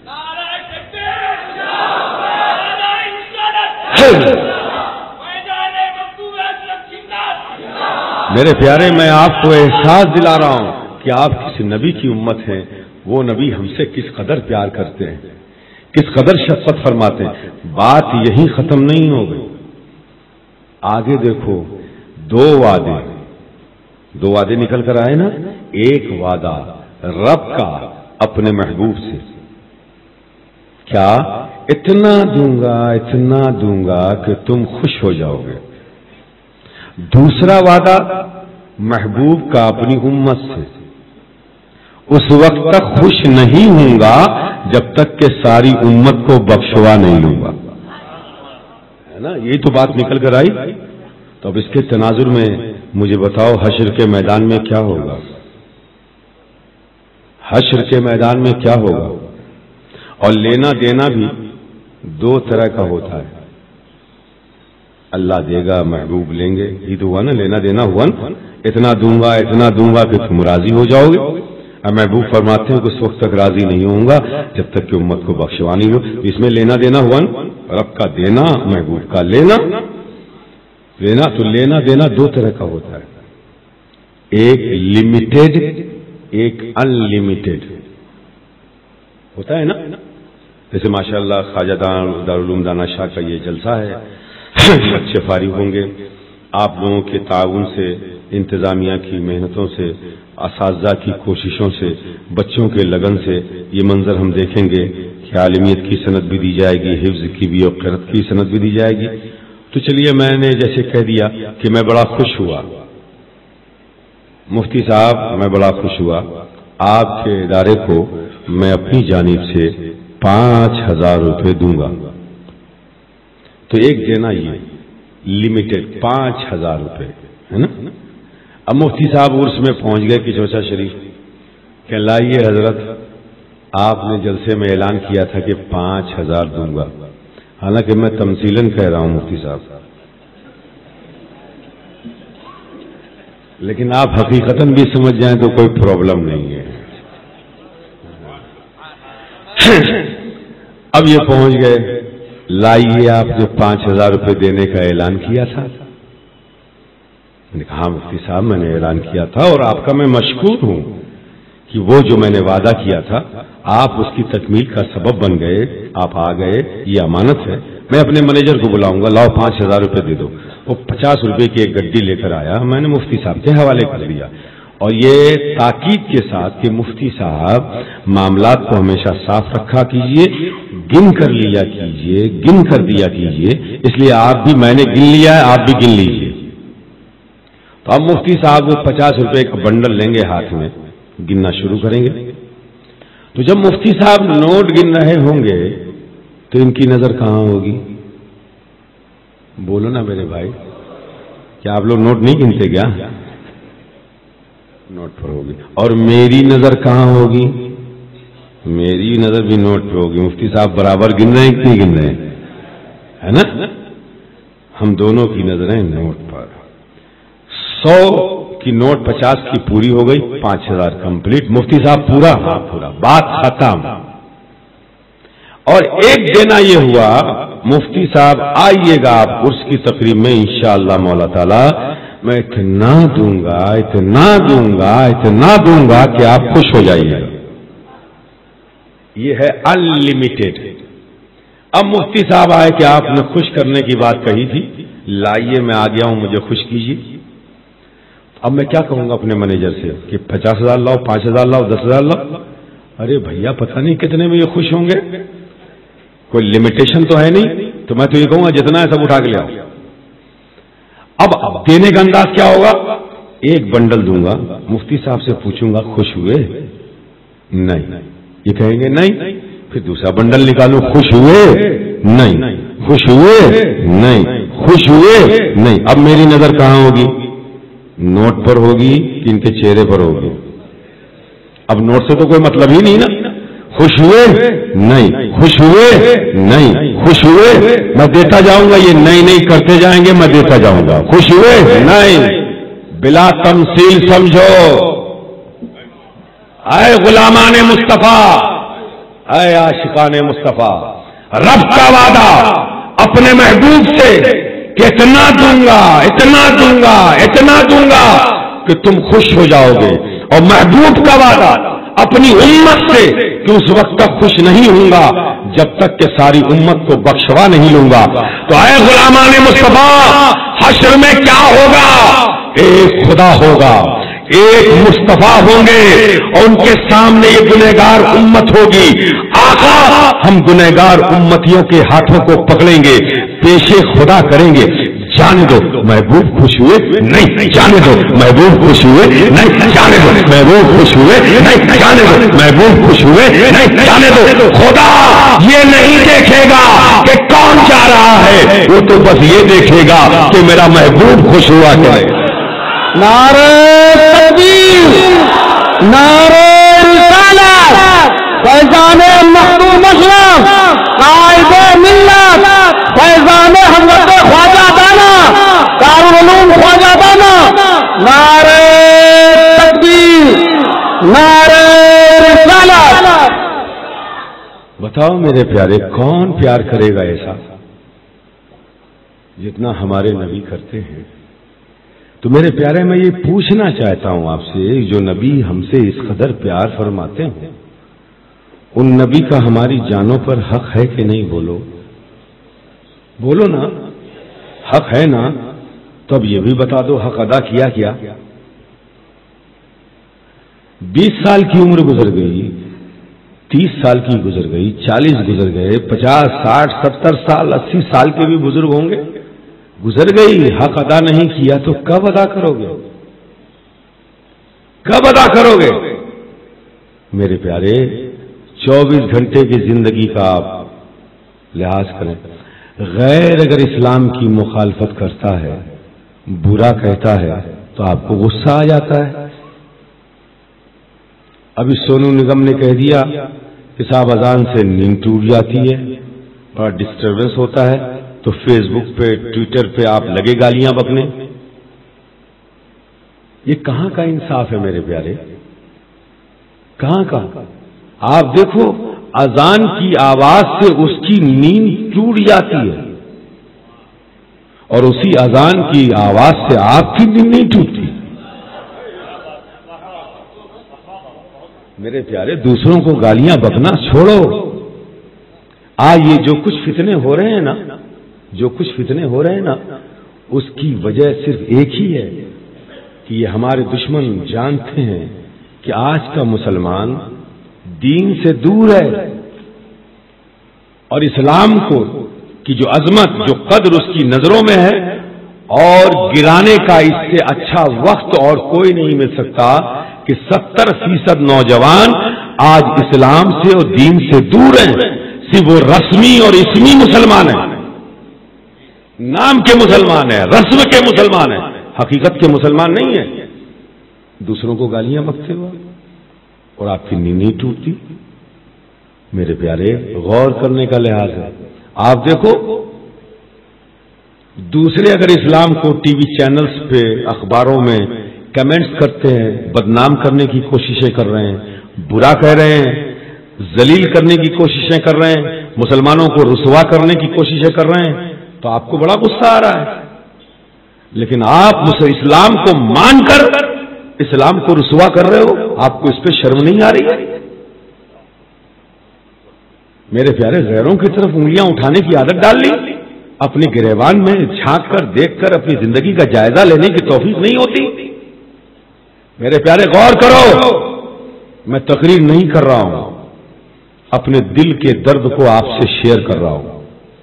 D: میرے پیارے، میں آپ کو احساس دلا رہا ہوں کہ آپ کس نبی کی امت ہیں، وہ نبی ہم سے کس قدر پیار کرتے ہیں، کس قدر شفقت فرماتے ہیں۔ بات یہی ختم نہیں ہو گئی، آگے دیکھو، دو وعدے دو وعدے نکل کر آئے نا۔ ایک وعدہ رب کا اپنے محبوب سے، کیا اتنا دوں گا اتنا دوں گا کہ تم خوش ہو جاؤ گے۔ دوسرا وعدہ محبوب کا اپنی امت سے، اس وقت تک خوش نہیں ہوں گا جب تک کہ ساری امت کو بخشوا نہیں لوں گا، ہے نا؟ یہی تو بات نکل کر آئی۔ تو اب اس کے تناظر میں مجھے بتاؤ حشر کے میدان میں کیا ہوگا، حشر کے میدان میں کیا ہوگا؟ اور لینا دینا بھی دو طرح کا ہوتا ہے، اللہ دے گا محبوب لیں گے، یہ تو ہوا نا، لینا دینا ہوا نا، اتنا دوں گا اتنا دوں گا کہ تم راضی ہو جاؤ گے۔ اب محبوب فرماتے ہیں کہ اس وقت تک راضی نہیں ہوں گا جب تک کہ امت کو بخشوانی ہو۔ اس میں لینا دینا ہوا نا، رب کا دینا محبوب کا لینا۔ لینا تو لینا دینا دو طرح کا ہوتا ہے، ایک لمیٹڈ ایک ان لمیٹڈ ہوتا ہے نا۔ جیسے ماشاءاللہ خواجہ دارالعلوم دانا شاہ کا یہ جلسہ ہے، بچے فارغ ہوں گے، آپ لوگوں کے تعاون سے، انتظامیہ کی محنتوں سے، اساتذہ کی کوششوں سے، بچوں کے لگن سے یہ منظر ہم دیکھیں گے کہ عالمیت کی سند بھی دی جائے گی، حفظ کی بھی اور قرأت کی سند بھی دی جائے گی۔ تو چلیے میں نے جیسے کہہ دیا کہ میں بڑا خوش ہوا، مفتی صاحب میں بڑا خوش ہوا، آپ کے ادارے کو میں اپنی جانب سے پانچ ہزار روپے دوں گا۔ تو ایک دینا یہ لمیٹڈ پانچ ہزار روپے ہے نا۔ اب مفتی صاحب عرس میں پہنچ گئے کہ چوچا شریف کہ لائیے حضرت، آپ نے جلسے میں اعلان کیا تھا کہ پانچ ہزار دوں گا، حالانکہ میں تمثیلاً کہہ رہا ہوں مفتی صاحب، لیکن آپ حقیقتاً بھی سمجھ جائیں تو کوئی پرابلم نہیں ہے۔ اب یہ پہنچ گئے، لائیے آپ جو پانچ ہزار روپے دینے کا اعلان کیا تھا۔ میں نے کہا ہاں مفتی صاحب میں نے اعلان کیا تھا اور آپ کا میں مشکور ہوں کہ وہ جو میں نے وعدہ کیا تھا آپ اس کی تکمیل کا سبب بن گئے، آپ آ گئے، یہ امانت ہے۔ میں اپنے مینیجر کو بلاؤں گا، لاؤ پانچ ہزار روپے دے دو۔ وہ پچاس روپے کی ایک گڈی لے کر آیا، میں نے مفتی صاحب کے حوالے کر دیا، اور یہ تاکید کے ساتھ کہ مفتی صاحب معاملات کو ہمیشہ صاف رکھا کیجئے، گن کر لیا کیجئے، گن کر دیا کیجئے، اس لیے آپ بھی، میں نے گن لیا ہے آپ بھی گن لیجئے۔ تو اب مفتی صاحب وہ پچاس روپے کا بنڈل لیں گے ہاتھ میں، گننا شروع کریں گے۔ تو جب مفتی صاحب نوٹ گن رہے ہوں گے تو ان کی نظر کہاں ہوگی؟ بولو نا میرے بھائی، کیا آپ لوگ نوٹ نہیں گنتے کیا؟ نوٹ پر ہوگی۔ اور میری نظر کہاں ہوگی؟ میری نظر بھی نوٹ پہ ہوگی۔ مفتی صاحب برابر گن رہے ہیں کہ نہیں گن رہے ہیں، ہے نا؟ ہم دونوں کی نظریں نوٹ پر۔ سو کی نوٹ پچاس کی پوری ہو گئی، پانچ ہزار کمپلیٹ۔ مفتی صاحب پورا، ہاں پورا، بات ختم۔ اور ایک دینا یہ ہوا، مفتی صاحب آئیے گا آپ عرس کی تقریب میں انشاءاللہ مولا تعالی، میں اتنا دوں گا اتنا دوں گا اتنا دوں گا کہ آپ خوش ہو جائیے. یہ ہے انلمیٹڈ. اب مفتی صاحب آئے کہ آپ نے خوش کرنے کی بات کہی تھی, لائیے میں آ گیا ہوں, مجھے خوش کیجیے. اب میں کیا کہوں گا اپنے مینیجر سے کہ پچاس ہزار لاؤ, پانچ ہزار لاؤ, دس ہزار لاؤ؟ ارے بھیا پتہ نہیں کتنے میں یہ خوش ہوں گے, کوئی لمیٹیشن تو ہے نہیں. تو میں تو یہ کہوں گا جتنا ہے سب اٹھا کے لے آؤ. اب دینے کا انداز کیا ہوگا؟ ایک بنڈل دوں گا, مفتی صاحب سے پوچھوں گا خوش ہوئے؟ نہیں. یہ کہیں گے نہیں. پھر دوسرا بنڈل نکالوں, خوش ہوئے؟ نہیں. خوش ہوئے؟ نہیں. خوش ہوئے؟ نہیں. اب میری نظر کہاں ہوگی؟ نوٹ پر ہوگی کہ ان کے چہرے پر ہوگی؟ اب نوٹ سے تو کوئی مطلب ہی نہیں نا. خوش ہوئے؟ نہیں. خوش ہوئے؟ نہیں. خوش ہوئے؟ میں دیتا جاؤں گا, یہ نہیں نہیں کرتے جائیں گے, میں دیتا جاؤں گا. خوش ہوئے؟ نہیں. بلا تمثیل سمجھو. اے غلامان مصطفیٰ, اے عاشقان مصطفیٰ, رب کا وعدہ اپنے محبوب سے کہ اتنا دوں گا اتنا دوں گا اتنا دوں گا کہ تم خوش ہو جاؤ گے, اور محبوب کا وعدہ اپنی امت سے کہ اس وقت تک خوش نہیں ہوں گا جب تک کہ ساری امت کو بخشوا نہیں لوں گا. تو اے غلامان مصطفیٰ, حشر میں کیا ہوگا؟ ایک خدا ہوگا, ایک مصطفیٰ ہوں گے, اور ان کے سامنے یہ گنہگار امت ہوگی. آقا ہم گنہگار امتیوں کے ہاتھوں کو پکڑیں گے, پیشے خدا کریں گے. جانے دو محبوب خوش ہوئے؟ نہیں. جانے دو محبوب خوش ہوئے؟ نہیں. جانے دو محبوب خوش ہوئے؟ نہیں. جانے دو محبوب خوش ہوئے؟ نہیں. جانے دو. خدا یہ نہیں دیکھے گا کہ کون جا رہا ہے, وہ تو بس یہ دیکھے گا کہ میرا محبوب خوش ہوا کیا ہے.
A: نعرہ تکبیر, نعرہ رسالت, فیضان مخدوم اشرف, قائد ملت, فیضان حضرت خواجہ دانا, دارالعلوم خواجہ دانا. نعرہ تکبیر, نعرہ رسالت.
D: بتاؤ میرے پیارے, کون پیار کرے گا ایسا جتنا ہمارے نبی کرتے ہیں؟ تو میرے پیارے, میں یہ پوچھنا چاہتا ہوں آپ سے, جو نبی ہم سے اس قدر پیار فرماتے ہیں, ان نبی کا ہماری جانوں پر حق ہے کہ نہیں؟ بولو بولو نا, حق ہے نا؟ تو اب یہ بھی بتا دو حق ادا کیا کیا؟ بیس سال کی عمر گزر گئی, تیس سال کی گزر گئی, چالیس گزر گئے, پچاس, ساٹھ, ستر سال, اسی سال کے بھی بزرگ ہوں گے, گزر گئی. حق ادا نہیں کیا تو کب ادا کرو گے؟ کب ادا کرو گے؟ میرے پیارے, چوبیس گھنٹے کی زندگی کا آپ لحاظ کریں. غیر اگر اسلام کی مخالفت کرتا ہے, برا کہتا ہے, تو آپ کو غصہ آ جاتا ہے. ابھی سونو نگم نے کہہ دیا کہ صاحب اذان سے نیند ٹوٹ جاتی ہے, بڑا ڈسٹربنس ہوتا ہے, تو فیس بک پہ, ٹویٹر پہ آپ لگے گالیاں بکنے. یہ کہاں کا انصاف ہے میرے پیارے؟ کہاں کا؟ آپ دیکھو, اذان کی آواز سے اس کی نیند ٹوٹ جاتی ہے, اور اسی اذان کی آواز سے آپ کی نیند نہیں ٹوٹتی. میرے پیارے, دوسروں کو گالیاں بکنا چھوڑو. آج یہ جو کچھ فتنے ہو رہے ہیں نا, جو کچھ فتنے ہو رہے ہیں نا, اس کی وجہ صرف ایک ہی ہے کہ یہ ہمارے دشمن جانتے ہیں کہ آج کا مسلمان دین سے دور ہے, اور اسلام کو کی جو عظمت, جو قدر اس کی نظروں میں ہے, اور گرانے کا اس سے اچھا وقت اور کوئی نہیں مل سکتا کہ ستر فیصد نوجوان آج اسلام سے اور دین سے دور ہیں. صرف وہ رسمی اور اسمی مسلمان ہیں, نام کے مسلمان ہیں, رسم کے مسلمان ہیں, حقیقت کے مسلمان نہیں ہیں. دوسروں کو گالیاں بکتے ہو اور آپ کی نیند نہیں ٹوٹتی. میرے پیارے, غور کرنے کا لحاظ ہے. آپ دیکھو, دوسرے اگر اسلام کو ٹی وی چینلز پہ, اخباروں میں کمنٹس کرتے ہیں, بدنام کرنے کی کوششیں کر رہے ہیں, برا کہہ رہے ہیں, ذلیل کرنے کی کوششیں کر رہے ہیں, مسلمانوں کو رسوا کرنے کی کوششیں کر رہے ہیں, تو آپ کو بڑا غصہ آ رہا ہے. لیکن آپ اسے اسلام کو مان کر اسلام کو رسوا کر رہے ہو. آپ کو اس پہ شرم نہیں آ رہی ہے؟ میرے پیارے، غیروں کی طرف انگلیاں اٹھانے کی عادت ڈال لی. اپنے گریبان میں جھانک کر دیکھ کر اپنی زندگی کا جائزہ لینے کی توفیق نہیں ہوتی. میرے پیارے غور کرو، میں تقریر نہیں کر رہا ہوں، اپنے دل کے درد کو آپ سے شیئر کر رہا ہوں.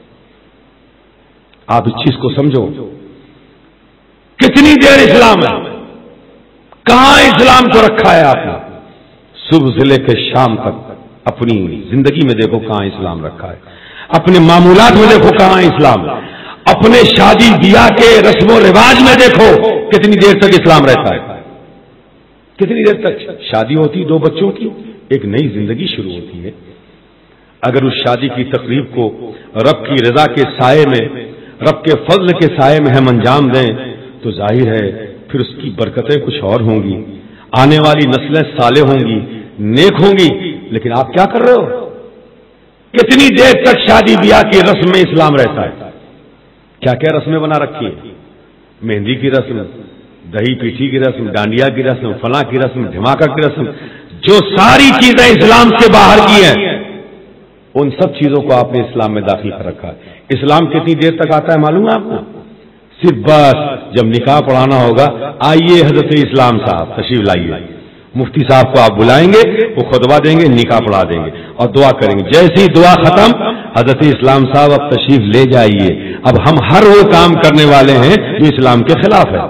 D: آپ اس چیز کو سمجھو. کتنی دیر اسلام ہے؟ کہاں اسلام کو رکھا ہے آپ نے؟ صبح سے لے کے شام تک اپنی زندگی میں دیکھو کہاں اسلام رکھا ہے. اپنے معمولات میں دیکھو کہاں اسلام. اپنے شادی بیاہ کے رسم و رواج میں دیکھو کتنی دیر تک اسلام رہتا ہے. کتنی دیر تک شادی ہوتی دو بچوں کی، ایک نئی زندگی شروع ہوتی ہے. اگر اس شادی کی تقریب کو رب کی رضا کے سائے میں، رب کے فضل کے سائے میں ہم انجام دیں تو ظاہر ہے پھر اس کی برکتیں کچھ اور ہوں گی، آنے والی نسلیں صالح ہوں گی، نیک ہوں گی. لیکن آپ کیا کر رہے ہو؟ کتنی دیر تک شادی بیاہ کی رسم میں اسلام رہتا ہے؟ کیا کیا رسمیں بنا رکھی ہیں؟ مہندی کی رسم، دہی پیٹھی کی رسم، ڈانڈیا کی رسم، فلاں کی رسم، دھماکہ کی رسم، جو ساری چیزیں اسلام سے باہر کی ہیں ان سب چیزوں کو آپ نے اسلام میں داخل کر رکھا ہے. اسلام کتنی دیر تک آتا ہے معلوم ہے آپ کو؟ صرف بس جب نکاح پڑھانا ہوگا، آئیے حضرت اسلام صاحب تشریف لائیے، مفتی صاحب کو آپ بلائیں گے، وہ خطبہ دیں گے، نکاح پڑھا دیں گے اور دعا کریں گے. جیسی دعا ختم، حضرت اسلام صاحب اب تشریف لے جائیے. اب ہم ہر وہ کام کرنے والے ہیں جو اسلام کے خلاف ہے.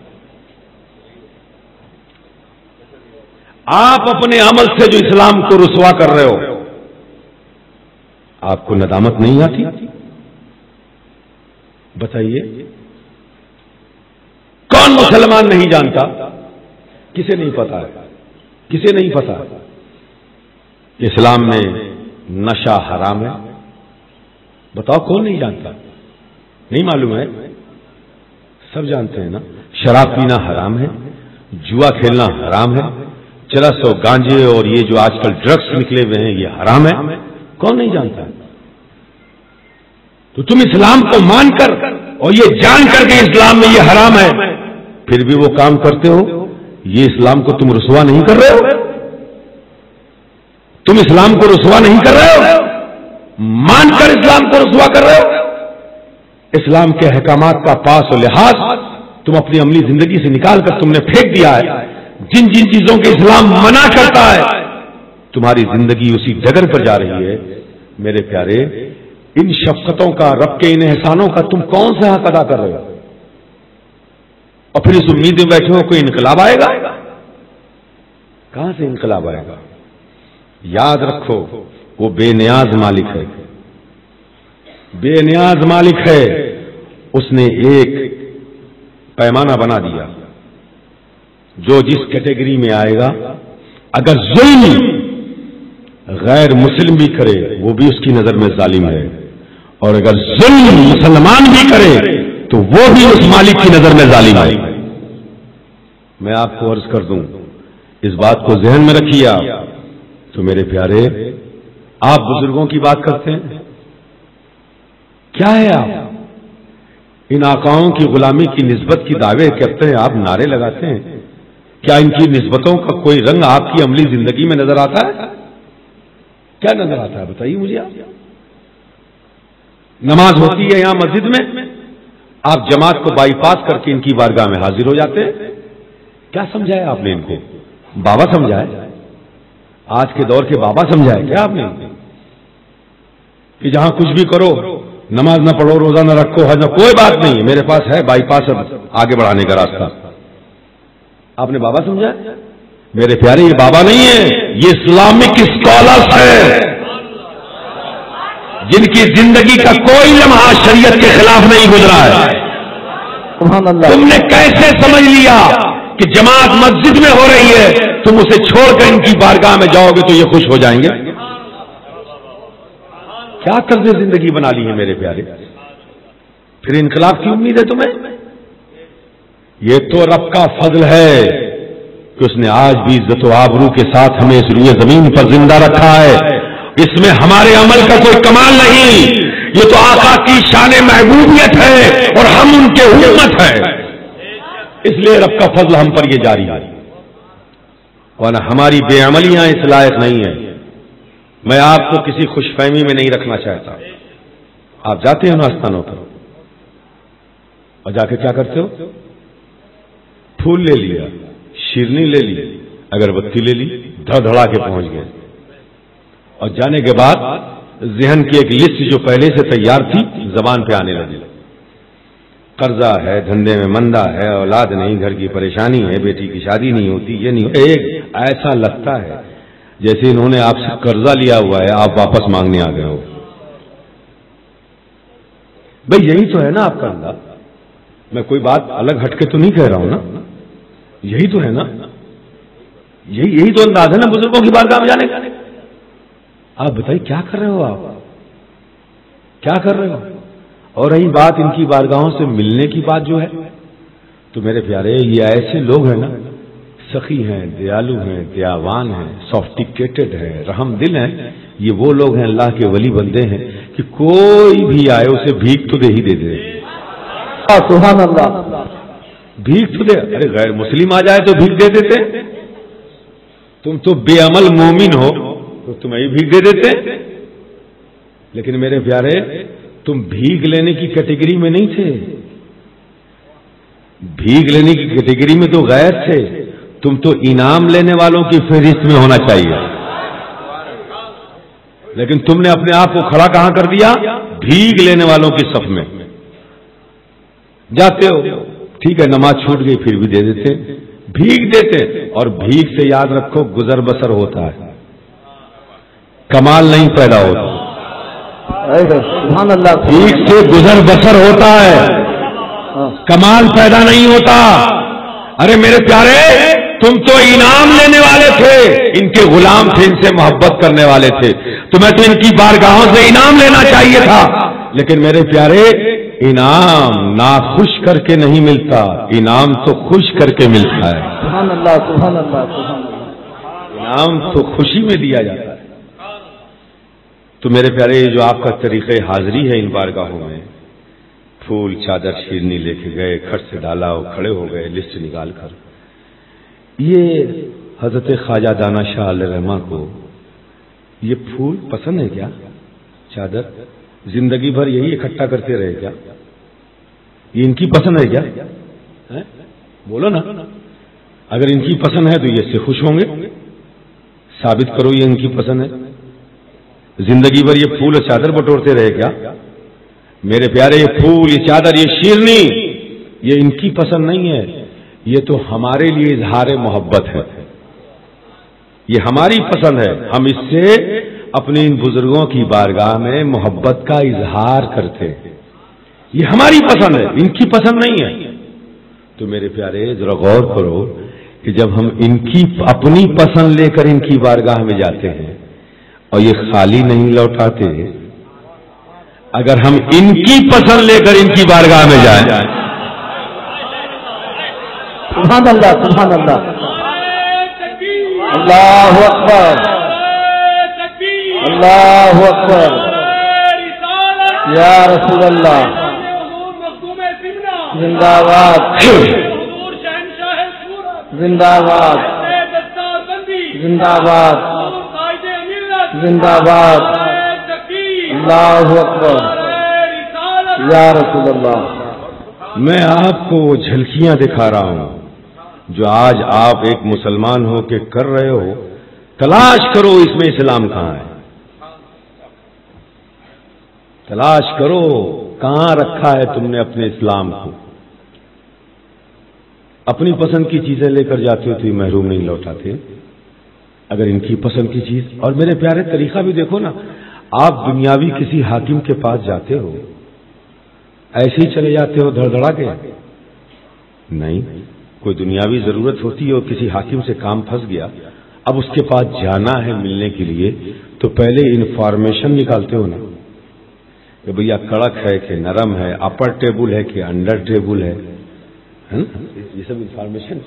D: آپ اپنے عمل سے جو اسلام کو رسوا کر رہے ہو، آپ کو ندامت نہیں آتی؟ بتائیے، کون مسلمان نہیں جانتا؟ کسے نہیں پتا ہے؟ کسے نہیں پتا اسلام میں نشہ حرام ہے؟ بتاؤ کون نہیں جانتا؟ نہیں معلوم ہے؟ سب جانتے ہیں نا. شراب پینا حرام ہے، جوا کھیلنا حرام ہے، چرس و گانجے اور یہ جو آج کل ڈرگس نکلے ہوئے ہیں یہ حرام ہے. کون نہیں جانتا؟ تو تم اسلام کو مان کر اور یہ جان کر کے اسلام میں یہ حرام ہے پھر بھی وہ کام کرتے ہو. یہ اسلام کو تم رسوا نہیں کر رہے ہو؟ تم اسلام کو رسوا نہیں کر رہے ہو؟ مان کر اسلام کو رسوا کر رہے ہو. اسلام کے احکامات کا پاس و لحاظ تم اپنی عملی زندگی سے نکال کر تم نے پھینک دیا ہے. جن جن چیزوں کے اسلام منع کرتا ہے تمہاری زندگی اسی ڈگر پر جا رہی ہے. میرے پیارے، ان شفقتوں کا، رب کے ان احسانوں کا تم کون سا حق ادا کر رہے ہو؟ اور پھر اس امید میں بیٹھے ہو کوئی انقلاب آئے گا؟ کہاں سے انقلاب آئے گا؟ یاد رکھو وہ بے نیاز مالک ہے، بے نیاز مالک ہے. اس نے ایک پیمانہ بنا دیا، جو جس کیٹیگری میں آئے گا، اگر ظلم غیر مسلم بھی کرے وہ بھی اس کی نظر میں ظالم ہے، اور اگر ظلم مسلمان بھی کرے تو وہ بھی اس مالک کی نظر میں ظالم ہے. میں آپ کو عرض کر دوں، اس بات کو ذہن میں رکھیے. تو میرے پیارے، آپ بزرگوں کی بات کرتے ہیں، کیا ہے آپ ان آقاؤں کی غلامی کی نسبت کی دعوے کرتے ہیں، آپ نعرے لگاتے ہیں. کیا ان کی نسبتوں کا کوئی رنگ آپ کی عملی زندگی میں نظر آتا ہے؟ کیا نظر آتا ہے بتائیے مجھے. آپ نماز ہوتی ہے یہاں مسجد میں، آپ جماعت کو بائی پاس کر کے ان کی بارگاہ میں حاضر ہو جاتے ہیں. کیا سمجھایا آپ نے ان کو؟ بابا سمجھایا؟ آج کے دور کے بابا سمجھایا کیا آپ نے کہ جہاں کچھ بھی کرو، نماز نہ پڑھو، روزہ نہ رکھو، حج نہ، کوئی بات نہیں، میرے پاس ہے بائی پاس آگے بڑھانے کا راستہ. آپ نے بابا سمجھا؟ میرے پیارے، یہ بابا نہیں ہے، یہ اسلامک اسکالرس ہے جن کی زندگی کا کوئی لمحہ شریعت کے خلاف نہیں گزرا ہے. تم نے کیسے سمجھ لیا کہ جماعت مسجد میں ہو رہی ہے، تم اسے چھوڑ کر ان کی بارگاہ میں جاؤ گے تو یہ خوش ہو جائیں گے؟ کیا طرز زندگی بنا لی ہے میرے پیارے؟ پھر انقلاب کی امید ہے تمہیں؟ یہ تو رب کا فضل ہے کہ اس نے آج بھی عزت و آبرو کے ساتھ ہمیں اس روئے زمین پر زندہ رکھا ہے. اس میں ہمارے عمل کا کوئی کمال نہیں، یہ تو آقا کی شان محبوبیت ہے اور ہم ان کے امت ہیں. اس لیے رب کا فضل ہم پر یہ جاری ہے، ورنہ ہماری بے عملیاں اس لائق نہیں ہیں۔ میں آپ کو کسی خوش فہمی میں نہیں رکھنا چاہتا۔ آپ جاتے ہیں آستانوں پر اور جا کے کیا کرتے ہو؟ پھول لے لیا، شیرنی لے لی، اگربتی لے لی، دھڑ دھڑا کے پہنچ گئے، اور جانے کے بعد ذہن کی ایک لسٹ جو پہلے سے تیار تھی زبان پہ آنے لگی۔ قرضہ ہے، دھندے میں مندہ ہے، اولاد نہیں، گھر کی پریشانی ہے، بیٹی کی شادی نہیں ہوتی، یہ نہیں ہوتی۔ ایک ایسا لگتا ہے جیسے انہوں نے آپ سے قرضہ لیا ہوا ہے، آپ واپس مانگنے آ گئے ہو۔ بھئی یہی تو ہے نا آپ کا انداز، میں کوئی بات الگ ہٹ کے تو نہیں کہہ رہا ہوں نا، یہی تو ہے نا، یہی یہی تو انداز ہے نا بزرگوں کی بارگاہ میں جانے کا۔ آپ بتائیے کیا کر رہے ہو، آپ کیا کر رہے ہو؟ اور رہی بات ان کی بارگاہوں سے ملنے کی بات جو ہے، تو میرے پیارے یہ ایسے لوگ ہیں نا، سخی ہیں، دیالو ہیں، دیاوان ہیں، سافٹیکیٹڈ ہیں، رحم دل ہیں۔ یہ وہ لوگ ہیں اللہ کے ولی بندے ہیں کہ کوئی بھی آئے اسے بھیک تو دے ہی دے دے۔
C: سبحان اللہ،
D: بھیک تو دے، ارے غیر مسلم آ جائے تو بھیک دے دیتے، تم تو بے عمل مومن ہو تو تمہیں ہی بھیک دے دیتے۔ لیکن میرے پیارے تم بھیک لینے کی کیٹیگری میں نہیں تھے، بھیک لینے کی کیٹیگری میں تو غیر تھے، تم تو انعام لینے والوں کی فہرست میں ہونا چاہیے، لیکن تم نے اپنے آپ کو کھڑا کہاں کر دیا؟ بھیک لینے والوں کی صف میں جاتے ہو۔ ٹھیک ہے نماز چھوٹ گئی پھر بھی دے دیتے، بھیک دیتے، اور بھیک سے یاد رکھو گزر بسر ہوتا ہے، کمال نہیں پیدا ہوتا۔
C: سبحان اللہ،
D: بھیک سے گزر بسر ہوتا ہے، کمال پیدا نہیں ہوتا۔ ارے میرے پیارے تم تو انعام لینے والے تھے، ان کے غلام تھے، ان سے محبت کرنے والے تھے، تمہیں تو ان کی بارگاہوں سے انعام لینا چاہیے تھا۔ لیکن میرے پیارے انعام ناخوش کر کے نہیں ملتا، انعام تو خوش کر کے ملتا ہے۔
C: سبحان اللہ، سبحان اللہ، سبحان اللہ۔
D: انعام تو خوشی میں دیا جاتا ہے۔ تو میرے پیارے جو آپ کا طریقہ حاضری ہے ان بارگاہوں میں، پھول چادر شیرنی لے کے گئے، کھٹ سے ڈالا اور کھڑے ہو گئے لسٹ نکال کر، یہ حضرت خواجہ دانا شاہ علیہ رحمہ کو یہ پھول پسند ہے کیا؟ چادر زندگی بھر یہی اکٹھا کرتے رہے کیا؟ یہ ان کی پسند ہے کیا؟ بولو نا، اگر ان کی پسند ہے تو یہ اس سے خوش ہوں گے، ثابت کرو یہ ان کی پسند ہے۔ زندگی بھر یہ پھول اور چادر بٹورتے رہے کیا؟ میرے پیارے یہ پھول، یہ چادر، یہ شیرنی یہ ان کی پسند نہیں ہے، یہ تو ہمارے لیے اظہار محبت ہے، یہ ہماری پسند ہے، ہم اس سے اپنے ان بزرگوں کی بارگاہ میں محبت کا اظہار کرتے ہیں، یہ ہماری پسند ہے، ان کی پسند نہیں ہے۔ تو میرے پیارے ذرا غور کرو کہ جب ہم ان کی اپنی پسند لے کر ان کی بارگاہ میں جاتے ہیں اور یہ خالی نہیں لوٹاتے، اگر ہم ان کی پسند لے کر ان کی بارگاہ میں جائیں،
C: سبحان اللہ، سبحان اللہ، اللہ اکبر، اللہ اکبر، یا رسول اللہ، زندہ باد، زندہ باد، زندہ باد، زندہ باد، اللہ اکبر، یا رسول اللہ۔
D: میں آپ کو وہ جھلکیاں دکھا رہا ہوں جو آج آپ ایک مسلمان ہو کے کر رہے ہو، تلاش کرو اس میں اسلام کہاں ہے، تلاش کرو کہاں رکھا ہے تم نے اپنے اسلام کو۔ اپنی پسند کی چیزیں لے کر جاتے ہو تو یہ محروم نہیں لوٹاتے، اگر ان کی پسند کی چیز۔ اور میرے پیارے طریقہ بھی دیکھو نا، آپ دنیاوی کسی حاکم کے پاس جاتے ہو ایسے ہی چلے جاتے ہو دھڑ دھڑا کے؟ نہیں، کوئی دنیاوی ضرورت ہوتی ہے اور کسی حاکم سے کام پھنس گیا، اب اس کے پاس جانا ہے ملنے کے لیے، تو پہلے انفارمیشن نکالتے ہو نا کہ بھیا کڑک ہے کہ نرم ہے، اپر ٹیبل ہے کہ انڈر ٹیبل ہے، یہ سب انفارمیشن۔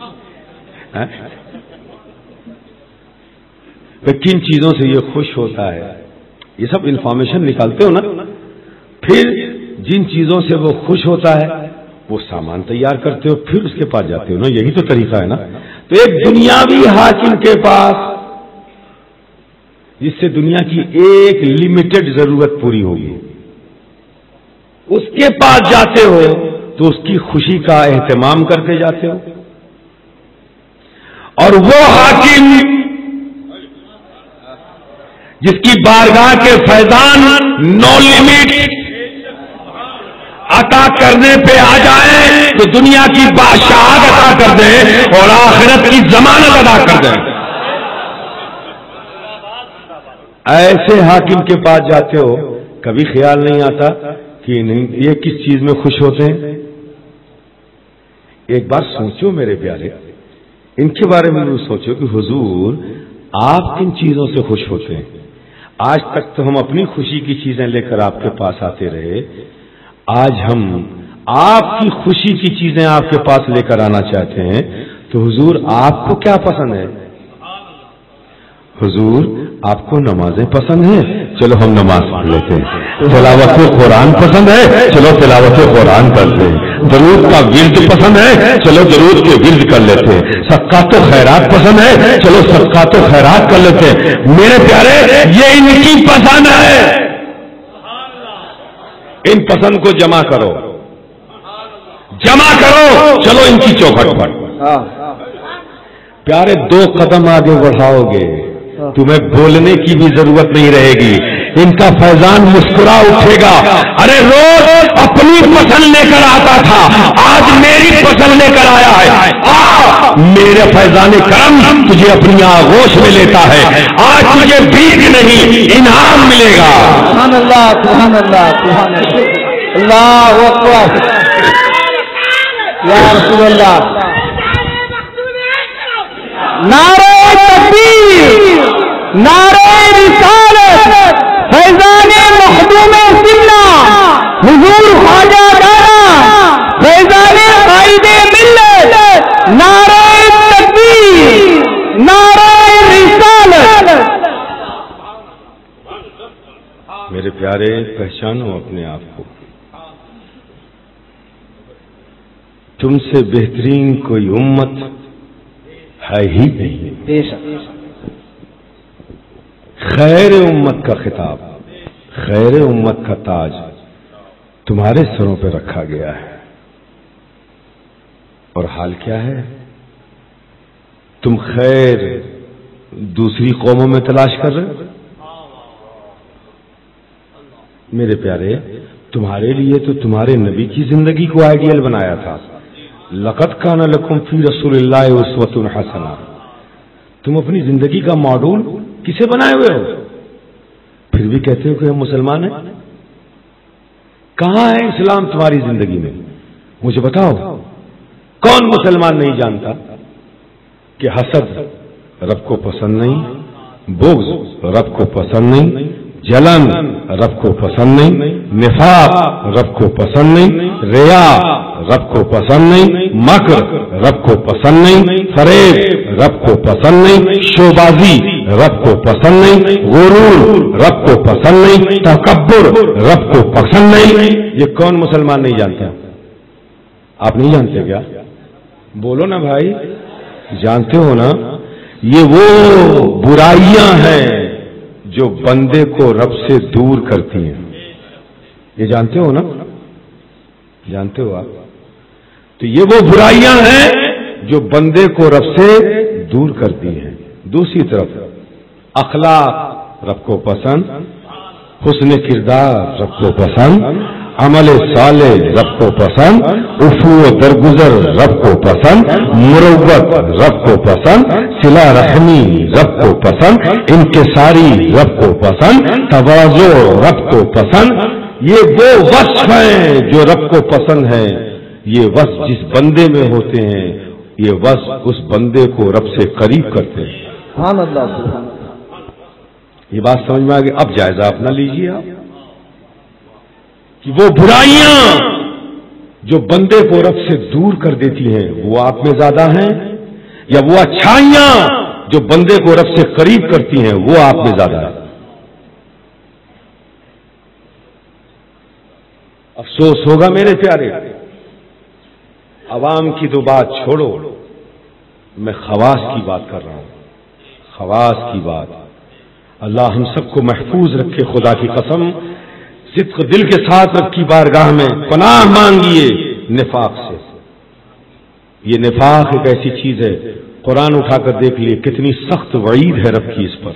D: کن چیزوں سے یہ خوش ہوتا ہے، یہ سب انفارمیشن نکالتے ہو نا۔ پھر جن چیزوں سے وہ خوش ہوتا ہے وہ سامان تیار کرتے ہو پھر اس کے پاس جاتے ہو نا, یہی تو طریقہ ہے نا. تو ایک دنیاوی حاکم کے پاس جس سے دنیا کی ایک لمیٹڈ ضرورت پوری ہوگی, اس کے پاس جاتے ہو تو اس کی خوشی کا اہتمام کرتے جاتے ہو. اور وہ حاکم جس کی بارگاہ کے فیضان نو لمٹ عطا کرنے پہ آ جائیں تو دنیا کی بادشاہت عطا کر دیں اور آخرت کی ضمانت ادا کر دیں. ایسے حاکم کے پاس جاتے ہو, کبھی خیال نہیں آتا کہ یہ کس چیز میں خوش ہوتے ہیں. ایک بار سوچو میرے پیارے, ان کے بارے میں سوچو کہ حضور آپ کن چیزوں سے خوش ہوتے ہیں. آج تک تو ہم اپنی خوشی کی چیزیں لے کر آپ کے پاس آتے رہے, آج ہم آپ کی خوشی کی چیزیں آپ کے پاس لے کر آنا چاہتے ہیں. تو حضور آپ کو کیا پسند ہے؟ حضور آپ کو نمازیں پسند ہیں, چلو ہم نماز پڑھ لیتے ہیں. تلاوت قرآن پسند ہے, چلو تلاوت قرآن کرتے ہیں. درود کا ورد پسند ہے, چلو درود کے ورد کر لیتے ہیں. صدقات و خیرات پسند ہے, چلو صدقات و خیرات کر لیتے ہیں. میرے پیارے یہ ان کی پسند ہے, ان پسند کو جمع کرو, جمع کرو, چلو ان کی چوکھٹ پر. پیارے دو قدم آگے بڑھاؤ گے, تمہیں بولنے کی بھی ضرورت نہیں رہے گی, ان کا فیضان مسکرا اٹھے گا. ارے روز اپنی پسند لے کر آتا تھا, آج میری پسند لے کر آیا ہے. آ میرے فیضان کرم تجھے اپنی آغوش میں لیتا ہے, آج تجھے بھیک نہیں انعام ملے گا.
C: سبحان اللہ, سبحان اللہ, سبحان اللہ اکبر. یا رسول اللہ.
A: نعرہ تکبیر, نعرہ رسالت, فیضان مخدوم سنہ, حضور خواجہ دانا, فیضان قائد ملت, نعرہ تکبیر, نعرہ رسالت.
D: میرے پیارے پہچانو اپنے آپ کو, تم سے بہترین کوئی امت ہے ہی نہیں. خیر امت کا خطاب, خیر امت کا تاج تمہارے سروں پہ رکھا گیا ہے. اور حال کیا ہے؟ تم خیر دوسری قوموں میں تلاش کر رہے. میرے پیارے تمہارے لیے تو تمہارے نبی کی زندگی کو آئیڈیل بنایا تھا. لقد کان لکم فی رسول اللہ اسوۃ حسنہ. تم اپنی زندگی کا ماڈول کسے بنائے ہوئے ہو؟ پھر بھی کہتے ہو کہ ہم مسلمان ہیں. کہاں ہے اسلام تمہاری زندگی میں؟ مجھے بتاؤ, کون مسلمان نہیں جانتا کہ حسد رب کو پسند نہیں, بغض رب کو پسند نہیں, جلن رب کو پسند نہیں, نفاق رب کو پسند نہیں, ریا رب کو پسند نہیں, مکر رب کو پسند نہیں, فریب رب کو پسند نہیں, شوبازی رب کو پسند نہیں, غرور رب کو پسند نہیں, تکبر رب کو پسند نہیں. یہ کون مسلمان نہیں جانتا؟ آپ نہیں جانتے کیا؟ بولو نا بھائی, جانتے ہو نا. یہ وہ برائیاں ہیں جو بندے کو رب سے دور کرتی ہیں. یہ جانتے ہو نا, جانتے ہو آپ؟ تو یہ وہ برائیاں ہیں جو بندے کو رب سے دور کرتی ہیں. دوسری طرف اخلاق رب کو پسند, حسن کردار رب کو پسند, عمل صالح رب کو پسند, عفو و درگزر رب کو پسند, مروت رب کو پسند, صلہ رحمی رب کو پسند, انکساری رب کو پسند, تواضع رب کو پسند. یہ وہ وصف ہیں جو رب کو پسند ہیں. یہ وصف جس بندے میں ہوتے ہیں, یہ وصف اس بندے کو رب سے قریب کرتے ہیں.
C: سبحان اللہ, سبحان اللہ.
D: یہ بات سمجھ میں آ گئی. اب جائزہ اپنا لیجیے آپ کہ وہ برائیاں جو بندے کو رب سے دور کر دیتی ہیں وہ آپ میں زیادہ ہیں, یا وہ اچھائیاں جو بندے کو رب سے قریب کرتی ہیں وہ آپ میں زیادہ ہیں. افسوس ہوگا میرے پیارے عوام کی تو بات چھوڑو، میں خواص کی بات کر رہا ہوں، خواص کی بات۔ اللہ ہم سب کو محفوظ رکھے، خدا کی قسم صدق دل کے ساتھ رب کی بارگاہ میں پناہ مانگیے نفاق سے۔ یہ نفاق ایک ایسی چیز ہے، قرآن اٹھا کر دیکھ لیے کتنی سخت وعید ہے رب کی اس پر۔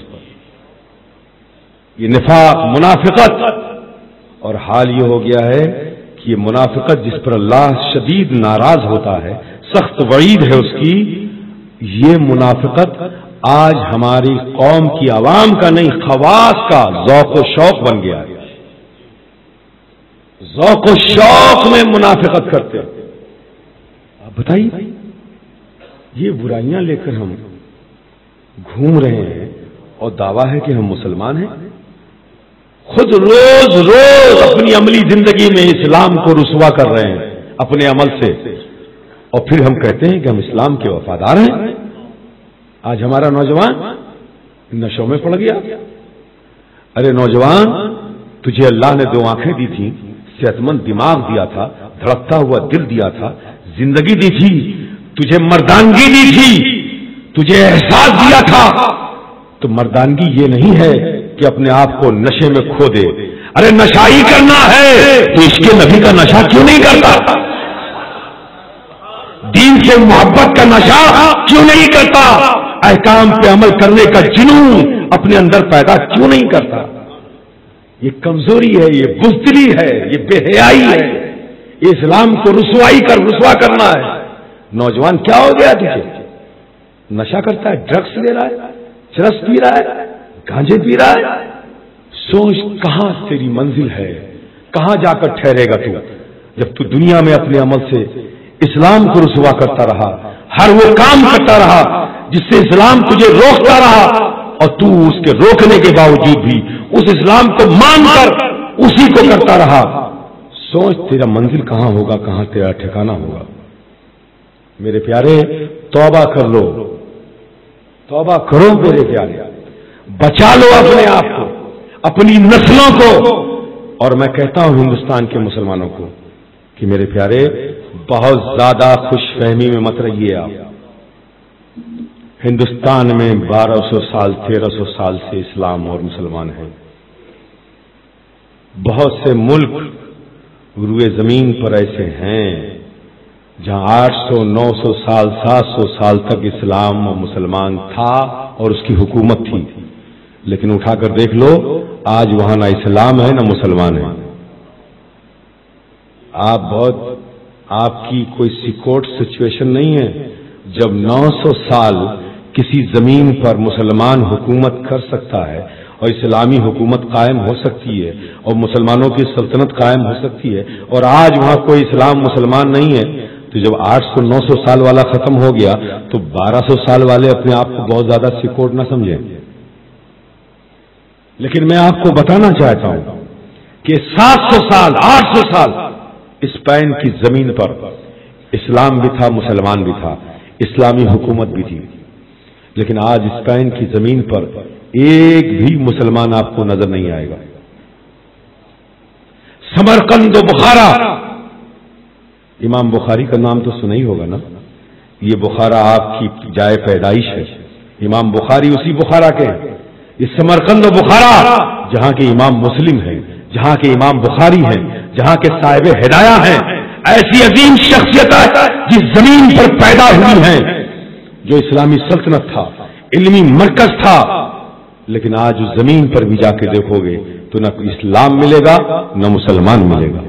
D: یہ نفاق، منافقت، اور حال یہ ہو گیا ہے کہ یہ منافقت جس پر اللہ شدید ناراض ہوتا ہے، سخت وعید ہے اس کی، یہ منافقت آج ہماری قوم کی عوام کا نہیں، خواص کا ذوق و شوق بن گیا ہے۔ ذوق و شوق میں منافقت کرتے ہیں۔ آپ بتائیے، یہ برائیاں لے کر ہم گھوم رہے ہیں اور دعویٰ ہے کہ ہم مسلمان ہیں، خود روز روز اپنی عملی زندگی میں اسلام کو رسوا کر رہے ہیں اپنے عمل سے، اور پھر ہم کہتے ہیں کہ ہم اسلام کے وفادار ہیں۔ آج ہمارا نوجوان نشوں میں پڑ گیا۔ ارے نوجوان، تجھے اللہ نے دو آنکھیں دی تھیں، صحت مند دماغ دیا تھا، دھڑکتا ہوا دل دیا تھا، زندگی دی تھی، تجھے مردانگی دی تھی، تجھے احساس دیا تھا، تو مردانگی یہ نہیں ہے کہ اپنے آپ کو نشے میں کھو دے۔ ارے نشہ ہی کرنا ہے تو عشق نبی کا نشہ کیوں نہیں کرتا؟ دین سے محبت کا نشہ کیوں نہیں کرتا؟ احکام پہ عمل کرنے کا جنون اپنے اندر پیدا کیوں نہیں کرتا؟ یہ کمزوری ہے، یہ بزدلی ہے، یہ بے حیائی ہے، یہ اسلام کو رسوائی کر رسوا کرنا ہے۔ نوجوان کیا ہو گیا تجھے؟ نشہ کرتا ہے، ڈرگس لے رہا ہے، چرس پی رہا ہے، گانجے پی رہا ہے۔ سوچ کہاں تیری منزل ہے، کہاں جا کر ٹھہرے گا تو، جب تو دنیا میں اپنے عمل سے اسلام کو رسوا کرتا رہا، ہر وہ کام کرتا رہا جس سے اسلام تجھے روکتا رہا، اور تو اس کے روکنے کے باوجود بھی اس اسلام کو مان کر اسی کو کرتا رہا۔ سوچ تیرا منزل کہاں ہوگا، کہاں تیرا ٹھکانہ ہوگا۔ میرے پیارے، توبہ کر لو، توبہ کرو میرے پیارے، بچا لو اپنے آپ کو، اپنی نسلوں کو۔ اور میں کہتا ہوں ہندوستان کے مسلمانوں کو کہ میرے پیارے، بہت زیادہ خوش فہمی میں مت رہیے آپ۔ ہندوستان میں بارہ سو سال تیرہ سو سال سے اسلام اور مسلمان ہیں۔ بہت سے ملک روئے زمین پر ایسے ہیں جہاں آٹھ سو نو سو سال سات سو سال تک اسلام اور مسلمان تھا اور اس کی حکومت تھی، لیکن اٹھا کر دیکھ لو آج وہاں نہ اسلام ہے نہ مسلمان ہے۔ آپ بہت آپ کی کوئی سیکورٹ سچویشن نہیں ہے جب نو سو سال کسی زمین پر مسلمان حکومت کر سکتا ہے اور اسلامی حکومت قائم ہو سکتی ہے اور مسلمانوں کی سلطنت قائم ہو سکتی ہے، اور آج وہاں کوئی اسلام مسلمان نہیں ہے، تو جب آٹھ سو نو سو سال والا ختم ہو گیا تو بارہ سو سال والے اپنے آپ کو بہت زیادہ سیکورٹ نہ سمجھیں۔ لیکن میں آپ کو بتانا چاہتا ہوں کہ سات سو سال آٹھ سو سال اسپین کی زمین پر اسلام بھی تھا، مسلمان بھی تھا، اسلامی حکومت بھی تھی، لیکن آج اسپین کی زمین پر ایک بھی مسلمان آپ کو نظر نہیں آئے گا۔ سمرقند و بخارا، امام بخاری کا نام تو سنا ہی ہوگا نا، یہ بخارا آپ کی جائے پیدائش ہے، امام بخاری اسی بخارا کے ہیں۔ یہ سمرقند و بخارا جہاں کے امام مسلم ہیں، جہاں کے امام بخاری ہیں، جہاں کے صاحب ہدایہ ہیں، ایسی عظیم شخصیت جس زمین پر پیدا ہوئی ہیں، جو اسلامی سلطنت تھا، علمی مرکز تھا، لیکن آج اس زمین پر بھی جا کے دیکھو گے تو نہ اسلام ملے گا نہ مسلمان ملے گا۔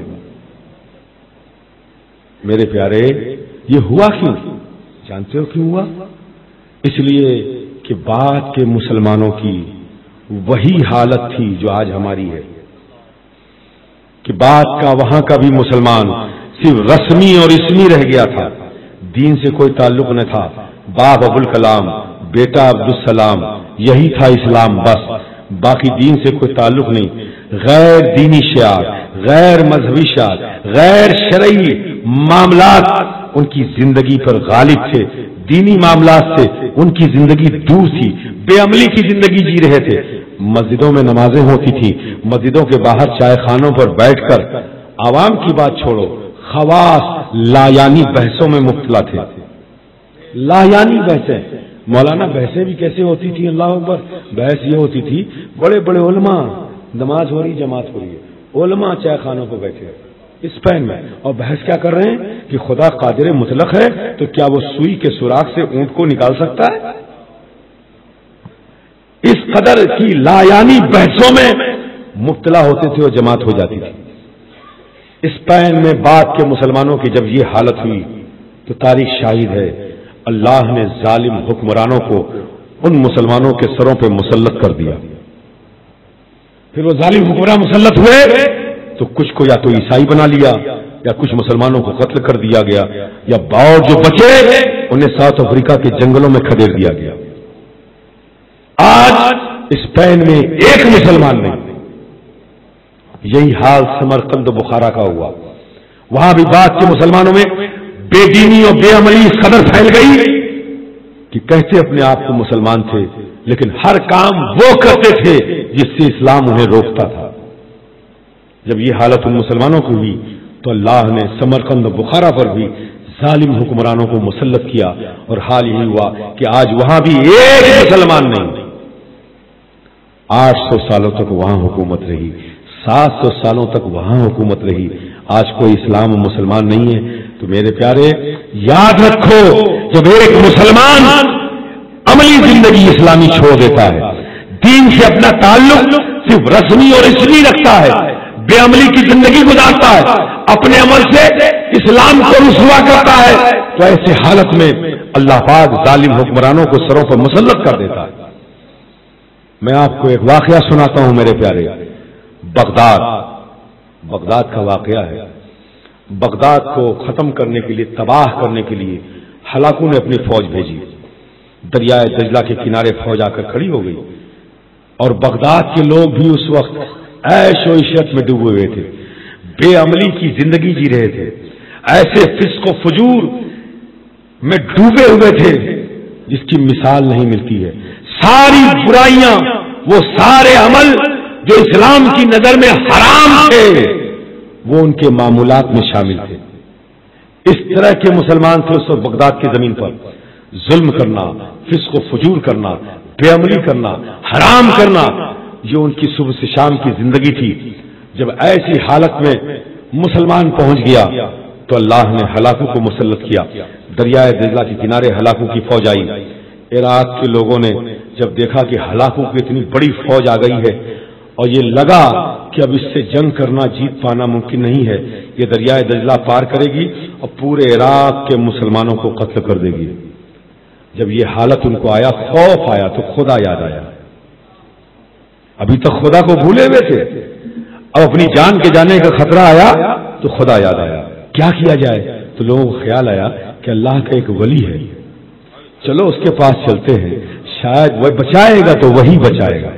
D: میرے پیارے، یہ ہوا کیوں؟ جانتے ہو کیوں ہوا؟ اس لیے کہ بعد کے مسلمانوں کی وہی حالت تھی جو آج ہماری ہے، کہ بعد کا وہاں کا بھی مسلمان صرف رسمی اور اسمی رہ گیا تھا، دین سے کوئی تعلق نہ تھا، باپ ابوالکلام بیٹا عبدالسلام یہی تھا اسلام، بس باقی دین سے کوئی تعلق نہیں۔ غیر دینی شعار، غیر مذہبی شعار، غیر شرعی معاملات ان کی زندگی پر غالب تھے، دینی معاملات سے ان کی زندگی دور تھی، بے عملی کی زندگی جی رہے تھے۔ مسجدوں میں نمازیں ہوتی تھی، مسجدوں کے باہر چائے خانوں پر بیٹھ کر عوام کی بات چھوڑو، خواص लायानी बहसों में मुब्तला थे। लायानी बहसें, मौलाना बहसें भी कैसे होती थी? अल्लाह अकबर। बहस ये होती थी, बड़े बड़े उलमा, नमाज हो रही, जमात हो रही है, उलमा चाय खानों को बैठे स्पेन में, और बहस क्या कर रहे हैं कि खुदा कादिर मुतलक है, तो क्या वो सुई के सुराख से ऊंट को निकाल सकता है? इस कदर की लायानी बहसों में मुब्तला होते थे और जमात हो जाती थी। स्पेन में बाद के मुसलमानों की जब ये हालत हुई तो तारीख शाहिद है, अल्लाह ने जालिम हुक्मरानों को उन मुसलमानों के सरों पे मुसल्लत कर दिया। फिर वो जालिम हुक्मरान मुसल्लत हुए तो कुछ को या तो ईसाई बना लिया, या कुछ मुसलमानों को कत्ल कर दिया गया, या बाव जो बचे उन्हें साउथ अफ्रीका के जंगलों में खदेड़ दिया गया। आज स्पेन में एक मुसलमान नहीं। यही हाल समरकंद बुखारा का हुआ। वहां भी बाद के मुसलमानों में बेदीनी और बेअमली इस कदर फैल गई कि कहते अपने आप को मुसलमान थे, लेकिन हर काम वो करते थे जिससे इस्लाम उन्हें रोकता था। जब ये हालत उन मुसलमानों की हुई तो अल्लाह ने समरकंद बुखारा पर भी जालिम हुक्मरानों को मुसल्लत किया, और हाल यही हुआ कि आज वहां भी एक मुसलमान नहीं। आठ सौ सालों तक वहां हुकूमत रही, सात सौ सालों तक वहां हुकूमत रही। आज कोई इस्लाम और मुसलमान नहीं है। तो मेरे प्यारे याद रखो, जब एक मुसलमान अमली जिंदगी इस्लामी छोड़ देता है, दीन से अपना ताल्लुक सिर्फ रस्मी और इसमी रखता है, बेअमली की जिंदगी गुजारता है, अपने अमल से इस्लाम को रुसवा करता है, तो ऐसे हालत में अल्लाह पाक जालिम हुक्मरानों को सरों पर मुसल्लत कर देता है। मैं आपको एक वाकया सुनाता हूं मेरे प्यारे। बगदाद बगदाद का वाकया है। बगदाद को खत्म करने के लिए, तबाह करने के लिए हलाकू ने अपनी फौज भेजी। दरियाए दजला के किनारे फौज आकर खड़ी हो गई, और बगदाद के लोग भी उस वक्त ऐश और इशरत में डूबे हुए थे, बेअमली की जिंदगी जी रहे थे, ऐसे फिस्क व फजूर में डूबे हुए थे जिसकी मिसाल नहीं मिलती है। सारी बुराइयां, वो सारे अमल जो इस्लाम की नजर में हराम थे, वो उनके मामूलात में शामिल थे। इस तरह के मुसलमान थे उस वक्त बगदाद की जमीन पर। जुल्म करना, फिस्क व फजूर करना, बेअमली करना, हराम करना, ये उनकी सुबह से शाम की जिंदगी थी। जब ऐसी हालत में मुसलमान पहुंच गया तो अल्लाह ने हलाकू को मुसल्लत किया। दरियाए दजला के किनारे हलाकू की फौज आई। इराक के लोगों ने जब देखा कि हलाकू की इतनी बड़ी फौज आ गई है, और ये लगा कि अब इससे जंग करना, जीत पाना मुमकिन नहीं है, ये दरियाए दजला पार करेगी और पूरे इराक के मुसलमानों को कत्ल कर देगी। जब ये हालत उनको आया, खौफ आया, तो खुदा याद आया। अभी तक खुदा को भूले हुए थे, अब अपनी जान के जाने का खतरा आया तो खुदा याद आया। क्या किया जाए? तो लोगों को ख्याल आया कि अल्लाह का एक वली है, चलो उसके पास चलते हैं, शायद वह बचाएगा तो वही बचाएगा,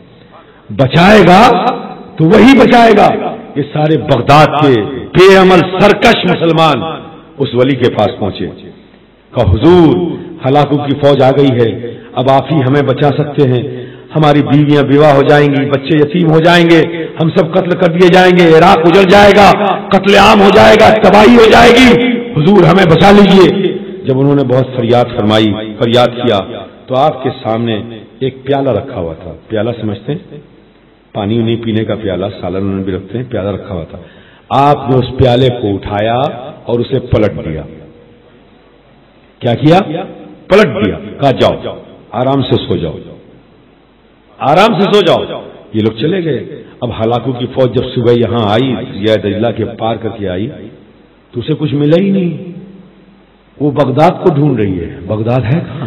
D: बचाएगा तो वही बचाएगा। ये सारे बगदाद के बेअमल सरकश मुसलमान उस वली के पास पहुंचे। कहा, हुजूर, हलाकू की फौज आ गई है, अब आप ही हमें बचा सकते हैं। हमारी बीवियां विवाह हो जाएंगी, बच्चे यतीम हो जाएंगे, हम सब कत्ल कर दिए जाएंगे, इराक उजड़ जाएगा, कत्ले आम हो जाएगा, तबाही हो जाएगी, हुजूर हमें बचा लीजिए। जब उन्होंने बहुत फरियाद फरमाई, फरियाद किया, तो आपके सामने एक प्याला रखा हुआ था। प्याला समझते हैं? पानी उन्हीं पीने का प्याला, सालन उन्हें भी रखते हैं, प्याला रखा हुआ था। आपने उस प्याले को उठाया और उसे पलट दिया। क्या किया? पलट दिया। कहा, जाओ आराम से सो जाओ, आराम से सो जाओ। ये लोग चले गए। अब हलाकू की फौज जब सुबह यहां आई, दरिया दजला के पार करके आई, तो उसे कुछ मिला ही नहीं। वो बगदाद को ढूंढ रही है। बगदाद है कहां?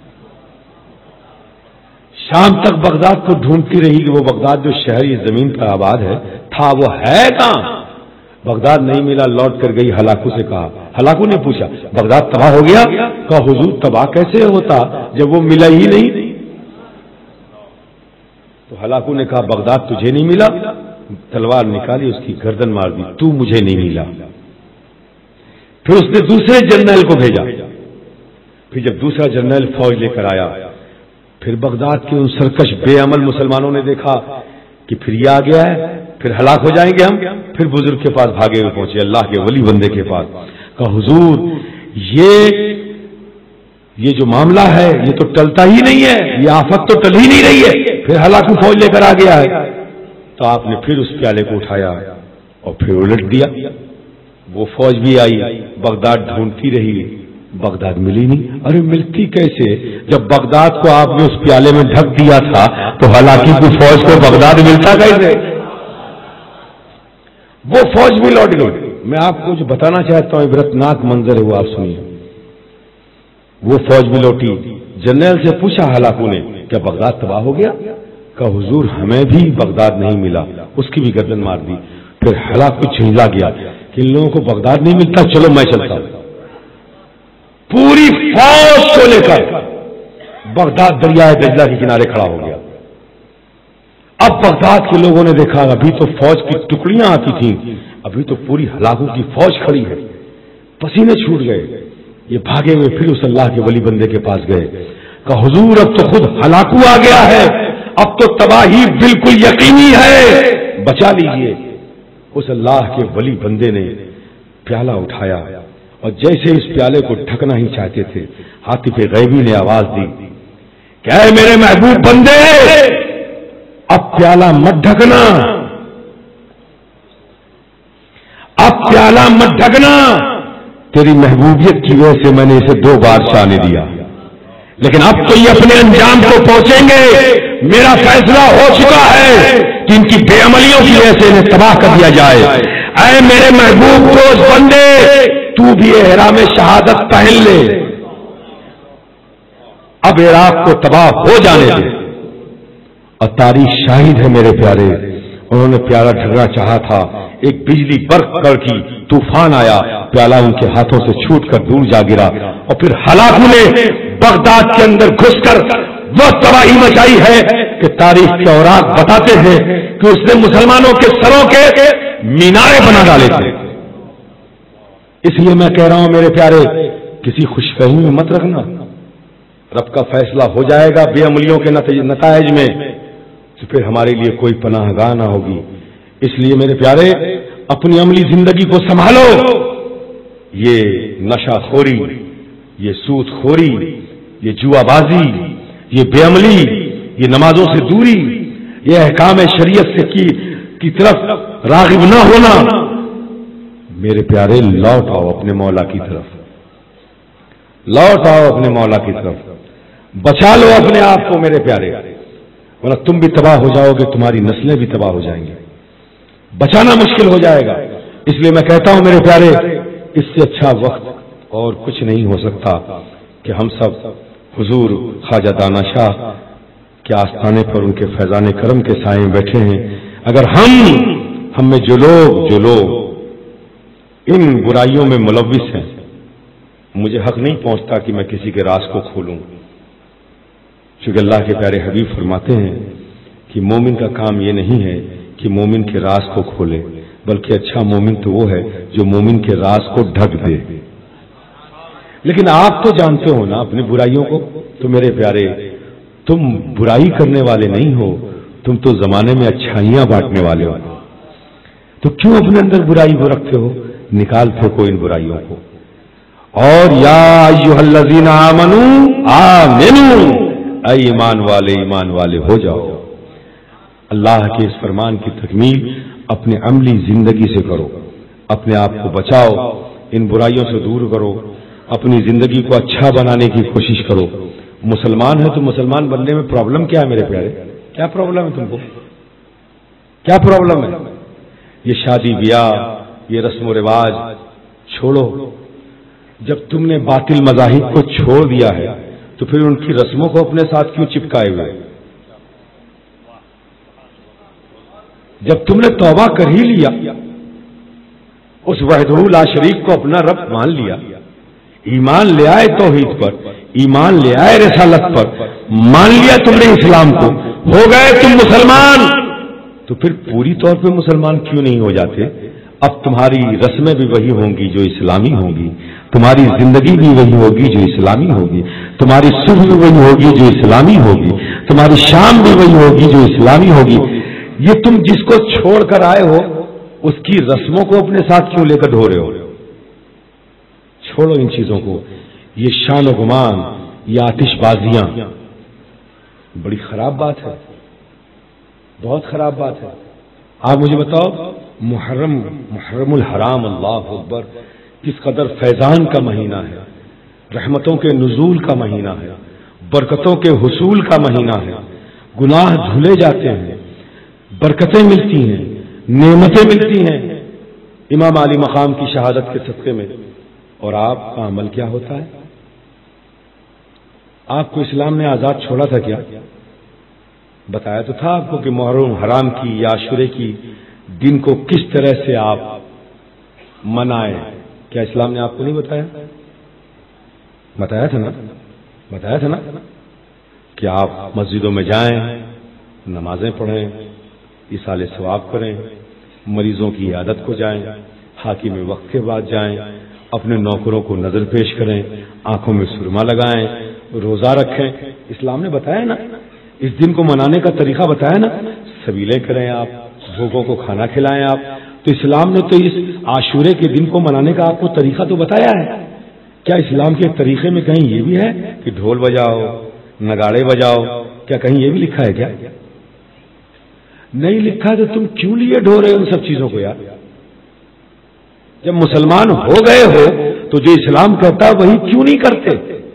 D: शाम तक बगदाद को ढूंढती रही कि वो बगदाद जो शहर इस जमीन पर आबाद है था, वो है कहां? बगदाद नहीं मिला। लौट कर गई, हलाकू से कहा। हलाकू ने पूछा, बगदाद तबाह हो गया? कहा, हुजूर तबाह कैसे होता जब वो मिला ही नहीं। तो हलाकू ने कहा, बगदाद तुझे नहीं मिला? तलवार निकाली, उसकी गर्दन मार दी, तू मुझे नहीं मिला। फिर उसने दूसरे जर्नैल को भेजा। फिर जब दूसरा जर्नैल फौज लेकर आया, फिर बगदाद के उन सरकश बेअमल मुसलमानों ने देखा कि फिर ये आ गया है, फिर हलाक हो जाएंगे हम। फिर बुजुर्ग के पास भागे हुए पहुंचे, अल्लाह के वली बंदे के पास। کہ حضور یہ یہ جو معاملہ ہے یہ تو ٹلتا ہی نہیں ہے، یہ آفت تو ٹل ہی نہیں رہی ہے، پھر ہلاکو فوج لے کر آ گیا ہے۔ تو آپ نے پھر اس پیالے کو اٹھایا اور پھر الٹ دیا۔ وہ فوج بھی آئی، بغداد ڈھونڈتی رہی، بغداد ملی نہیں۔ ارے ملتی کیسے جب بغداد کو آپ نے اس پیالے میں ڈھک دیا تھا تو ہلاکی کی فوج کو بغداد ملتا کیسے؟ وہ فوج بھی لوٹ گئی۔ میں آپ کو جو بتانا چاہتا ہوں عبرتناک منظر ہے وہ آپ سنیے۔ وہ فوج بھی لوٹی، جنرل سے پوچھا ہلاکو نے کیا بغداد تباہ ہو گیا؟ کہ حضور ہمیں بھی بغداد نہیں ملا، اس کی بھی گردن مار دی۔ پھر ہلاکو چھنجلا گیا کہ ان لوگوں کو بغداد نہیں ملتا، چلو میں چلتا ہوں۔ پوری فوج کو لے کر بغداد دریائے دجلہ کے کنارے کھڑا ہو گیا۔ اب بغداد کے لوگوں نے دیکھا ابھی تو فوج کی ٹکڑیاں آتی تھیں، ابھی تو پوری ہلاکو کی فوج کھڑی ہے، پسینے چھوٹ گئے۔ یہ بھاگے ہوئے پھر اس اللہ کے ولی بندے کے پاس گئے کہ حضور اب تو خود ہلاکو آ گیا ہے، اب تو تباہی بالکل یقینی ہے، بچا لیجئے۔ اس اللہ کے ولی بندے نے پیالہ اٹھایا اور جیسے اس پیالے کو ڈھکنا ہی چاہتے تھے، حاطف غیبی نے آواز دی کہ اے میرے محبوب بندے، اب پیالہ مت ڈھکنا، اب پیالہ مت ڈھکنا، تیری محبوبیت کی وجہ سے میں نے اسے دو بار شانے دیا، لیکن اب تو یہ اپنے انجام کو پہنچیں گے۔ میرا فیصلہ ہو چکا ہے کہ ان کی بے عملیوں کی وجہ سے انہیں تباہ کر دیا جائے۔ اے میرے محبوب دوست بندے، تو بھی احرام شہادت پہن لے، اب عراق کو تباہ ہو جانے دے۔ اور تاریخ شاہد ہے میرے پیارے، انہوں نے پیالہ ڈھکنا چاہا تھا، ایک بجلی برق کڑکی، طوفان آیا، پیالہ ان کے ہاتھوں سے چھوٹ کر دور جا گرا، اور پھر ہلاکو نے بغداد کے اندر گھس کر وہ تباہی مچائی ہے کہ تاریخ کے اوراق بتاتے ہیں کہ اس نے مسلمانوں کے سروں کے مینارے بنا ڈالے تھے۔ اس لیے میں کہہ رہا ہوں میرے پیارے، کسی خوش فہمی میں مت رکھنا، رب کا فیصلہ ہو جائے گا بے عملیوں کے نتائج میں، تو پھر ہمارے لیے کوئی پناہ گاہ نہ ہوگی۔ اس لیے میرے پیارے اپنی عملی زندگی کو سنبھالو، یہ نشہ خوری، یہ سود خوری، یہ جوا بازی، یہ بے عملی، یہ نمازوں سے دوری، یہ احکام شریعت سے کی, کی طرف راغب نہ ہونا، میرے پیارے لوٹ آؤ اپنے مولا کی طرف، لوٹ آؤ اپنے مولا کی طرف، بچا لو اپنے آپ کو میرے پیارے، ورنہ تم بھی تباہ ہو جاؤ گے، تمہاری نسلیں بھی تباہ ہو جائیں گی، بچانا مشکل ہو جائے گا۔ اس لیے میں کہتا ہوں میرے پیارے، اس سے اچھا وقت اور کچھ نہیں ہو سکتا کہ ہم سب حضور خواجہ دانا شاہ کے آستانے پر ان کے فیضان کرم کے سائے میں بیٹھے ہیں۔ اگر ہم ہم میں جو لوگ جو لوگ ان برائیوں میں ملوث ہیں، مجھے حق نہیں پہنچتا کہ میں کسی کے راز کو کھولوں، چونکہ اللہ کے پیارے حبیب فرماتے ہیں کہ مومن کا کام یہ نہیں ہے کہ مومن کے راز کو کھولے، بلکہ اچھا مومن تو وہ ہے جو مومن کے راز کو ڈھک دے۔ لیکن آپ تو جانتے ہو نا اپنی برائیوں کو، تو میرے پیارے تم برائی کرنے والے نہیں ہو، تم تو زمانے میں اچھائیاں بانٹنے والے ہو، تو کیوں اپنے اندر برائی کو رکھتے ہو؟ نکال پھینکو ان برائیوں کو۔ اور یا ایھا الذین آمنوا آمنوا، اے ایمان والے ایمان والے ہو جاؤ۔ اللہ کے اس فرمان کی تکمیل اپنے عملی زندگی سے کرو، اپنے آپ کو بچاؤ، ان برائیوں سے دور کرو، اپنی زندگی کو اچھا بنانے کی کوشش کرو۔ مسلمان ہے تو مسلمان بننے میں پرابلم کیا ہے میرے پیارے؟ کیا پرابلم ہے تم کو؟ کیا پرابلم ہے؟ یہ شادی بیاہ، یہ رسم و رواج چھوڑو۔ جب تم نے باطل مذاہب کو چھوڑ دیا ہے تو پھر ان کی رسموں کو اپنے ساتھ کیوں چپکائے ہوئے؟ جب تم نے توبہ کر ہی لیا، اس وحدہ لا شریک کو اپنا رب مان لیا، ایمان لے آئے توحید پر، ایمان لے آئے رسالت پر، مان لیا تم نے اسلام کو، ہو گئے تم مسلمان، تو پھر پوری طور پہ مسلمان کیوں نہیں ہو جاتے؟ اب تمہاری رسمیں بھی وہی ہوں گی جو اسلامی ہوں گی، تمہاری زندگی بھی وہی ہوگی جو اسلامی ہوگی، تمہاری صبح بھی وہی ہوگی جو اسلامی ہوگی، تمہاری شام بھی وہی ہوگی جو اسلامی ہوگی۔ یہ تم جس کو چھوڑ کر آئے ہو اس کی رسموں کو اپنے ساتھ کیوں لے کر ڈھو رہے ہو؟ چھوڑو ان چیزوں کو. یہ شان و گمان، یہ آتش بازیاں بڑی خراب بات ہے، بہت خراب بات ہے. آپ مجھے بتاؤ محرم محرم الحرام، اللہ اکبر، کس قدر فیضان کا مہینہ ہے، رحمتوں کے نزول کا مہینہ ہے، برکتوں کے حصول کا مہینہ ہے. گناہ دھلے جاتے ہیں، برکتیں ملتی ہیں، نعمتیں ملتی ہیں امام علی مقام کی شہادت کے صدقے میں. اور آپ کا عمل کیا ہوتا ہے؟ آپ کو اسلام نے آزاد چھوڑا تھا کیا؟ بتایا تو تھا آپ کو کہ محرم حرام کی یا عاشورے کی دن کو کس طرح سے آپ منائیں. کیا اسلام نے آپ کو نہیں بتایا؟ بتایا تھا نا، بتایا تھا نا کہ آپ مسجدوں میں جائیں، نمازیں پڑھیں، ایصال ثواب کریں، مریضوں کی عیادت کو جائیں، حاکم وقت کے بعد جائیں، اپنے نوکروں کو نظر پیش کریں، آنکھوں میں سرما لگائیں، روزہ رکھیں. اسلام نے بتایا نا، اس دن کو منانے کا طریقہ بتایا نا، سبیلیں کریں، آپ بھوکوں کو کھانا کھلائیں. آپ تو اسلام نے تو اس عاشورے کے دن کو منانے کا آپ کو طریقہ تو بتایا ہے. کیا اسلام کے طریقے میں کہیں یہ بھی ہے کہ ڈھول بجاؤ، نگاڑے بجاؤ؟ کیا کہیں یہ بھی لکھا ہے؟ کیا نہیں لکھا تو تم کیوں لیے ڈھو رہے ان سب چیزوں کو یار؟ جب مسلمان ہو گئے ہو تو جو اسلام کہتا ہے وہی کیوں نہیں کرتے؟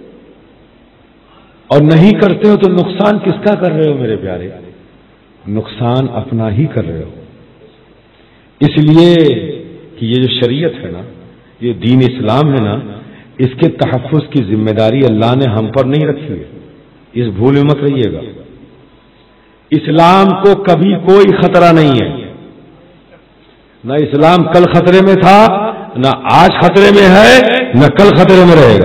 D: اور نہیں کرتے ہو تو نقصان کس کا کر رہے ہو میرے پیارے؟ نقصان اپنا ہی کر رہے ہو. اس لیے کہ یہ جو شریعت ہے نا، یہ دین اسلام ہے نا، اس کے تحفظ کی ذمہ داری اللہ نے ہم پر نہیں رکھی ہے. اس بھول میں مت رہیے گا. اسلام کو کبھی کوئی خطرہ نہیں ہے. نہ اسلام کل خطرے میں تھا، نہ آج خطرے میں ہے، نہ کل خطرے میں رہے گا.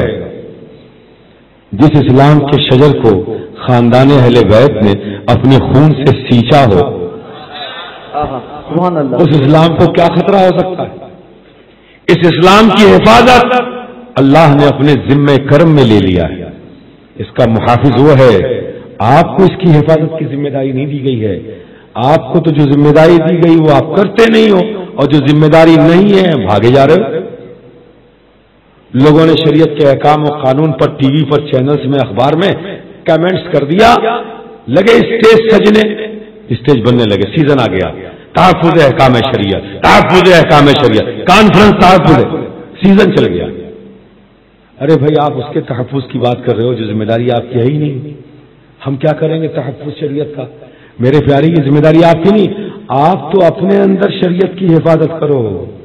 D: جس اسلام کے شجر کو خاندان اہل بیت نے اپنے خون سے سینچا ہو، اس اسلام کو کیا خطرہ ہو سکتا ہے؟ اس اسلام کی حفاظت اللہ نے اپنے ذمہ کرم میں لے لیا ہے. اس کا محافظ وہ ہے. آپ کو اس کی حفاظت کی ذمہ داری نہیں دی گئی ہے. آپ کو تو جو ذمہ داری دی گئی وہ آپ کرتے نہیں ہو، اور جو ذمہ داری نہیں ہے بھاگے جا رہے ہو. لوگوں نے شریعت کے احکام و قانون پر ٹی وی پر چینلز میں اخبار میں کمنٹس کر دیا، لگے اسٹیج سجنے، اسٹیج بننے لگے، سیزن آ گیا، تحفظ احکام شریعت، تحفظ احکام شریعت، کانفرنس تحفظ، سیزن چل گیا. ارے بھائی آپ اس کے تحفظ کی بات کر رہے ہو جو ذمہ داری آپ کی ہے ہی نہیں. ہم کیا کریں گے تحفظ شریعت کا؟ میرے پیاری کی ذمہ داری آپ کی نہیں. آپ تو اپنے اندر شریعت کی حفاظت کرو.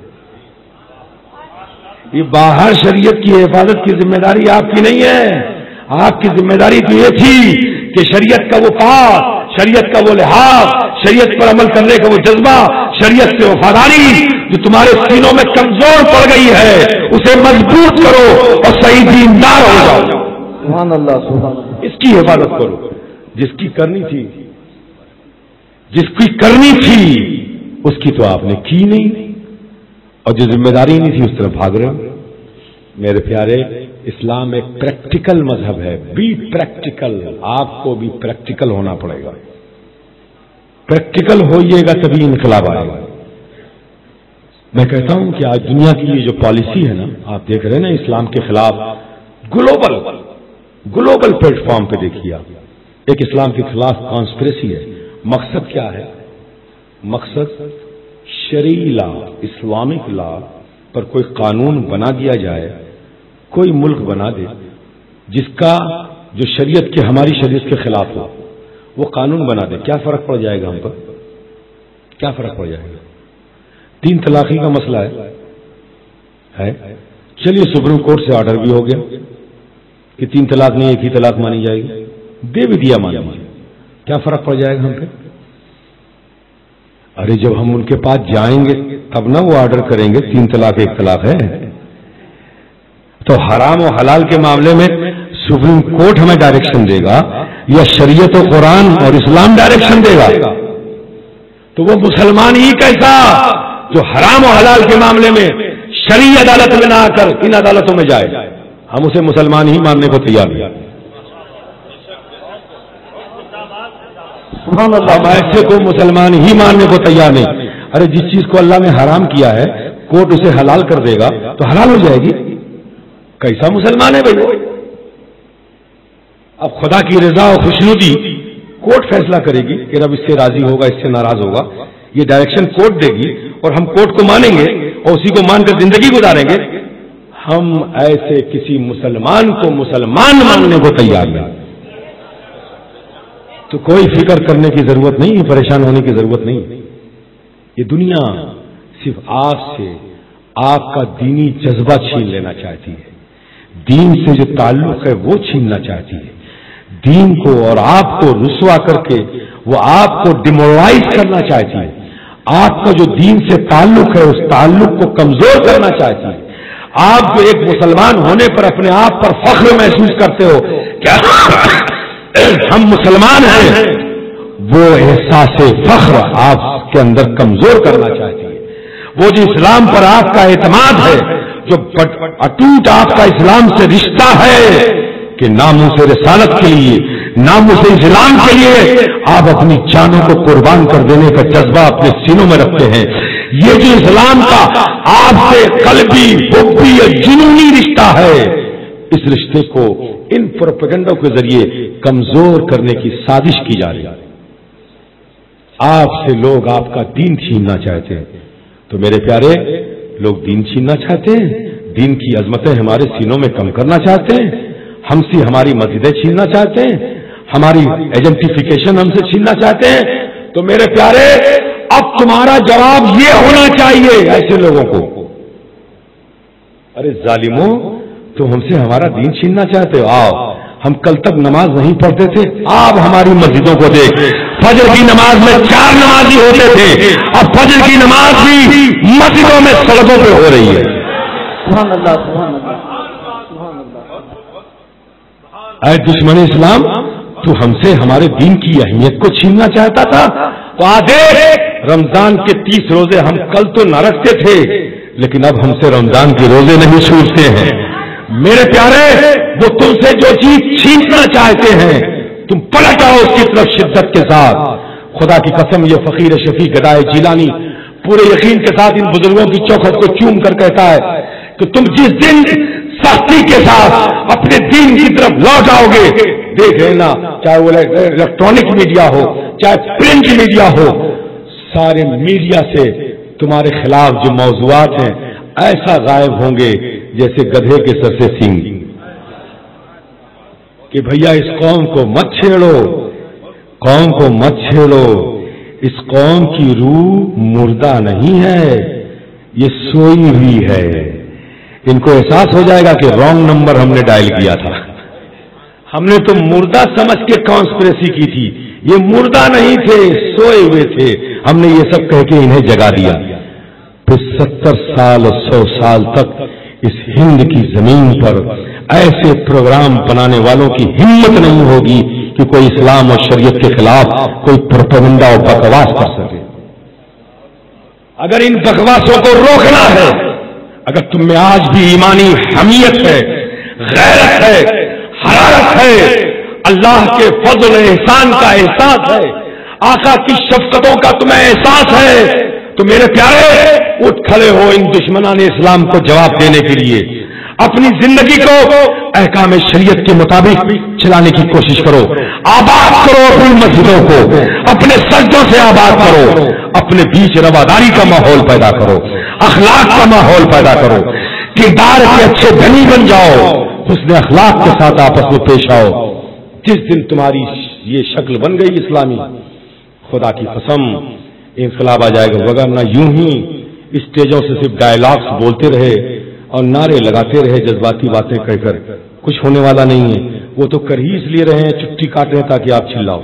D: یہ باہر شریعت کی حفاظت کی ذمہ داری آپ کی نہیں ہے. آپ کی ذمہ داری تو یہ تھی کہ شریعت کا وہ پاس، شریعت کا وہ لحاظ، شریعت پر عمل کرنے کا وہ جذبہ، شریعت سے وفاداری جو تمہارے سینوں میں کمزور پڑ گئی ہے اسے مضبوط کرو اور صحیح دیندار ہو جاؤ. سبحان اللہ، سبحان اللہ. اس کی حفاظت کرو. جس کی کرنی تھی جس کی کرنی تھی اس کی تو آپ نے کی نہیں، اور جو ذمہ داری نہیں تھی اس طرف بھاگ رہے ہو. میرے پیارے، اسلام ایک پریکٹیکل مذہب ہے. Be practical. آپ کو بھی پریکٹیکل ہونا پڑے گا. پریکٹیکل ہوئیے گا تبھی انقلاب آئے گا. میں کہتا ہوں کہ آج دنیا کی یہ جو پالیسی ہے نا، آپ دیکھ رہے ہیں نا اسلام کے خلاف گلوبل گلوبل پلیٹ فارم پہ دیکھیے آپ، ایک اسلام کے خلاف کانسپریسی ہے. مقصد کیا ہے؟ مقصد شرعی لا، اسلامک لا پر کوئی قانون بنا دیا جائے، کوئی ملک بنا دے جس کا جو شریعت کے ہماری شریعت کے خلاف ہو، وہ قانون بنا دے. کیا فرق پڑ جائے گا ہم پر؟ کیا فرق پڑ جائے گا؟ تین طلاقی کا مسئلہ ہے، چلیے سپریم کورٹ سے آرڈر بھی ہو گیا کہ تین طلاق نہیں ایک ہی طلاق مانی جائے گی، دے بھی دیا مانی جائے. کیا فرق پڑ جائے گا ہم پہ؟ ارے جب ہم ان کے پاس جائیں گے تب نہ وہ آرڈر کریں گے تین طلاق ایک طلاق ہے. تو حرام و حلال کے معاملے میں سپریم کورٹ ہمیں ڈائریکشن دے گا یا شریعت و قرآن اور اسلام ڈائریکشن دے گا؟ تو وہ مسلمان ہی کیسا جو حرام و حلال کے معاملے میں شرعی عدالت میں نہ آ کر ان عدالتوں میں جائے. ہم اسے مسلمان ہی ماننے کو تیار ہیں. ہم ایسے کو مسلمان ہی ماننے کو تیار نہیں. ارے جس چیز کو اللہ نے حرام کیا ہے کورٹ اسے حلال کر دے گا تو حلال ہو جائے گی. कैसा मुसलमान है भाई वो? अब खुदा की रजा और खुशनुदी कोर्ट फैसला करेगी कि रब इससे राजी होगा, इससे नाराज होगा, ये डायरेक्शन कोर्ट देगी और हम कोर्ट को मानेंगे और उसी को मानकर जिंदगी गुजारेंगे। हम ऐसे किसी मुसलमान को मुसलमान मानने को तैयार नहीं। तो कोई फिक्र करने की जरूरत नहीं है, परेशान होने की जरूरत नहीं। ये दुनिया सिर्फ आपसे आपका दीनी जज्बा छीन लेना चाहती है, दीन से जो ताल्लुक है वो छीनना चाहती है, दीन को और आपको रुसवा करके वो आपको डिमोरलाइज करना चाहती है, आपका जो दीन से ताल्लुक है उस ताल्लुक को कमजोर करना चाहती है। आप जो एक मुसलमान होने पर अपने आप पर फख्र महसूस करते हो क्या हम मुसलमान हैं, वो एहसास फख्र आपके अंदर कमजोर करना चाहती है। वो जो इस्लाम पर आपका एतमाद है, जो अटूट आपका इस्लाम से रिश्ता है कि नामूस रिसालत के लिए, नामूस इस्लाम के लिए आप अपनी जानों को कुर्बान कर देने का जज्बा अपने सीनों में रखते हैं, ये जो इस्लाम का आपसे कल्बी हुब्बी या जुनूनी रिश्ता है, इस रिश्ते को इन प्रोपेगेंडा के जरिए कमजोर करने की साजिश की जा रही है। आपसे लोग आपका दीन छीनना चाहते हैं। तो मेरे प्यारे, लोग दीन छीनना चाहते हैं, दीन की अजमतें हमारे सीनों में कम करना चाहते हैं, हमसे हमारी मस्जिदें छीनना चाहते हैं, हमारी आइडेंटिफिकेशन हमसे छीनना चाहते हैं। तो मेरे प्यारे, अब तुम्हारा जवाब ये होना चाहिए ऐसे लोगों को, अरे जालिमों, तुम हमसे हमारा दीन छीनना चाहते हो, आओ हम कल तक नमाज नहीं पढ़ते थे, आप हमारी मस्जिदों को देख, फजर की नमाज में चार नमाजी होते थे, अब फजर की नमाज भी मस्जिदों में सड़कों पे हो रही है।
C: सुभान अल्लाह, सुभान अल्लाह, सुभान अल्लाह।
D: ऐ दुश्मन इस्लाम, तू हमसे हमारे दीन की अहमियत को छीनना चाहता था, तो आज रमजान के तीस रोजे हम कल तो न रखते थे, लेकिन अब हमसे रमजान के रोजे नहीं छूटते हैं। मेरे प्यारे, वो तुमसे जो चीज छीनना चाहते हैं, तुम पलट आओ उसकी तरफ शिद्दत के साथ। खुदा की कसम, ये फकीर शफी गदाए जिलानी पूरे यकीन के साथ इन बुजुर्गों की चौखट को चूम कर कहता है कि तुम जिस दिन सख्ती के साथ अपने दीन की तरफ लौट आओगे, देख लेना, चाहे वो इलेक्ट्रॉनिक मीडिया हो, चाहे प्रिंट मीडिया हो, सारे मीडिया से तुम्हारे खिलाफ जो मौजूआत हैं ऐसा गायब होंगे जैसे गधे के सर से सींग, कि भैया इस कौम को मत छेड़ो, कौम को मत छेड़ो, इस कौम की रूह मुर्दा नहीं है, ये सोई हुई है। इनको एहसास हो जाएगा कि रॉन्ग नंबर हमने डायल किया था, हमने तो मुर्दा समझ के कॉन्स्पिरेसी की थी, ये मुर्दा नहीं थे, सोए हुए थे, हमने ये सब कह के इन्हें जगा दिया। फिर सत्तर साल और सौ साल तक इस हिंद की जमीन पर ऐसे प्रोग्राम बनाने वालों की हिम्मत नहीं होगी कि कोई इस्लाम और शरीयत के खिलाफ कोई प्रोपेगेंडा और बकवास कर सके। अगर इन बकवासों को रोकना है, अगर तुम में आज भी ईमानी हमीयत है, गैरत है, हरारत है, अल्लाह के फज़ल एहसान का एहसास है, आका की शफ़क़तों का तुम्हें एहसास है, तो मेरे प्यारे उठ खड़े हो इन दुश्मनान इस्लाम को जवाब देने के लिए। अपनी जिंदगी को अहकाम शरीयत के मुताबिक चलाने की कोशिश करो, आबाद करो अपनी मस्जिदों को, अपने सज्जों से आबाद करो, अपने बीच रवादारी का माहौल पैदा करो, अखलाक का माहौल पैदा करो, किरदार के अच्छे धनी बन जाओ, हुस्न अखलाक के साथ आपस में पेश आओ। जिस दिन तुम्हारी ये शक्ल बन गई इस्लामी, खुदा की कसम इंकलाब आ जाएगा। वगरना यूं ही स्टेजों से सिर्फ डायलॉग्स बोलते रहे और नारे लगाते रहे, जज्बाती बातें कहकर कुछ होने वाला नहीं है। वो तो कर ही इसलिए रहे हैं, चुट्टी काट रहे हैं ताकि आप चिल्लाओ।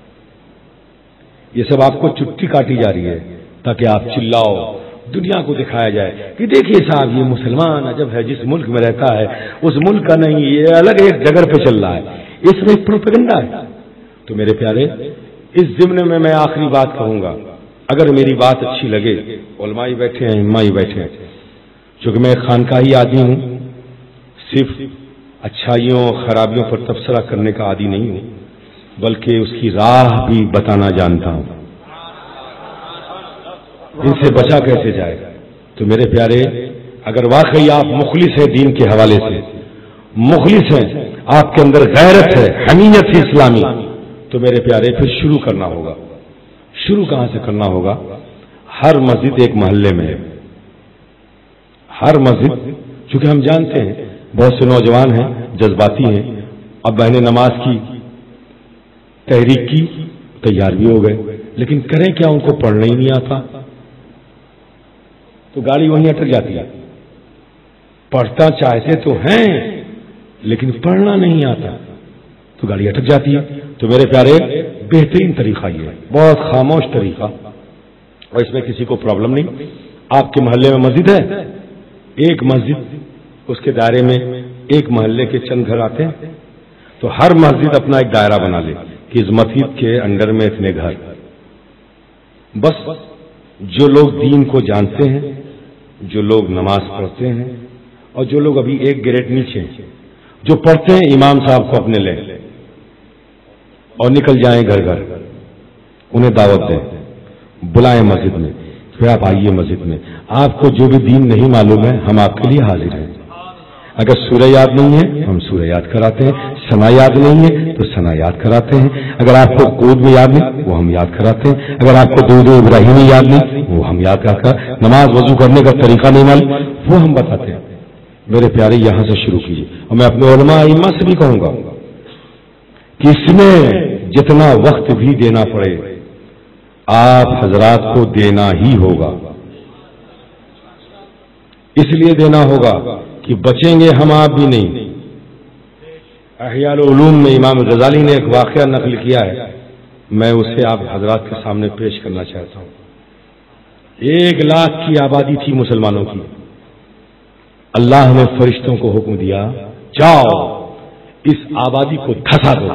D: ये सब आपको चुट्टी काटी जा रही है ताकि आप चिल्लाओ, दुनिया को दिखाया जाए कि देखिए साहब ये मुसलमान अजब है, जिस मुल्क में रहता है उस मुल्क का नहीं, ये अलग एक जगह पे चल रहा है, इसमें एक प्रोपेगेंडा है। तो मेरे प्यारे, इस ज़िम्न में मैं आखिरी बात कहूंगा, अगर मेरी बात अच्छी लगे, उलमाई बैठे हैं, इमाई बैठे हैं, चूंकि मैं खानकाही आदमी हूं, सिर्फ अच्छाइयों खराबियों पर तबसरा करने का आदि नहीं हूं, बल्कि उसकी राह भी बताना जानता हूं, इनसे बचा कैसे जाए। तो मेरे प्यारे, अगर वाकई आप मुखलिस हैं दीन के हवाले से, मुखलिस हैं, आपके अंदर गैरत है, हमीयत है इस्लामी, तो मेरे प्यारे फिर शुरू करना होगा। शुरू कहां से करना होगा? हर मस्जिद एक मोहल्ले में है, हर मस्जिद, चूंकि हम जानते हैं बहुत से नौजवान हैं, जज्बाती हैं, अब मैंने नमाज की तहरीक की, तैयार भी हो गए, लेकिन करें क्या, उनको पढ़ना ही नहीं आता, तो गाड़ी वहीं अटक जाती है। पढ़ता चाहते तो हैं लेकिन पढ़ना नहीं आता, तो गाड़ी अटक जाती है। तो मेरे प्यारे बेहतरीन तरीका ये है, बहुत खामोश तरीका, और इसमें किसी को प्रॉब्लम नहीं। आपके मोहल्ले में मस्जिद है, एक मस्जिद, उसके दायरे में एक मोहल्ले के चंद घर आते हैं, तो हर मस्जिद अपना एक दायरा बना ले कि इस मस्जिद के अंडर में इतने घर। बस जो लोग दीन को जानते हैं, जो लोग नमाज पढ़ते हैं, और जो लोग अभी एक ग्रेड नीचे हैं, जो पढ़ते हैं, इमाम साहब को अपने ले और निकल जाएं घर घर, उन्हें दावत दें, बुलाएं मस्जिद में, फिर आप आइए मस्जिद में। आपको जो भी दीन नहीं मालूम है, हम आपके लिए हाजिर हैं। अगर सूरह याद नहीं है, हम सूरह याद कराते हैं, सना याद नहीं है तो सना याद कराते हैं, अगर आपको कोद में याद नहीं वो हम याद कराते हैं, अगर आपको दूध इब्राहिमी याद नहीं वो हम याद कराते हैं, नमाज वजू करने का तरीका नहीं मालूम वो हम बताते हैं। मेरे प्यारे यहां से शुरू कीजिए, और मैं अपने उलमा इम्मा से भी कहूंगा कि इसमें जितना वक्त भी देना पड़े आप हजरात को देना ही होगा। इसलिए देना होगा कि बचेंगे हम आप भी नहीं। अहयाल उलूम में इमाम गजाली ने एक वाकया नकल किया है, मैं उसे आप हजरात के सामने पेश करना चाहता हूं। एक लाख की आबादी थी मुसलमानों की, अल्लाह ने फरिश्तों को हुक्म दिया, जाओ इस आबादी को धसा दो।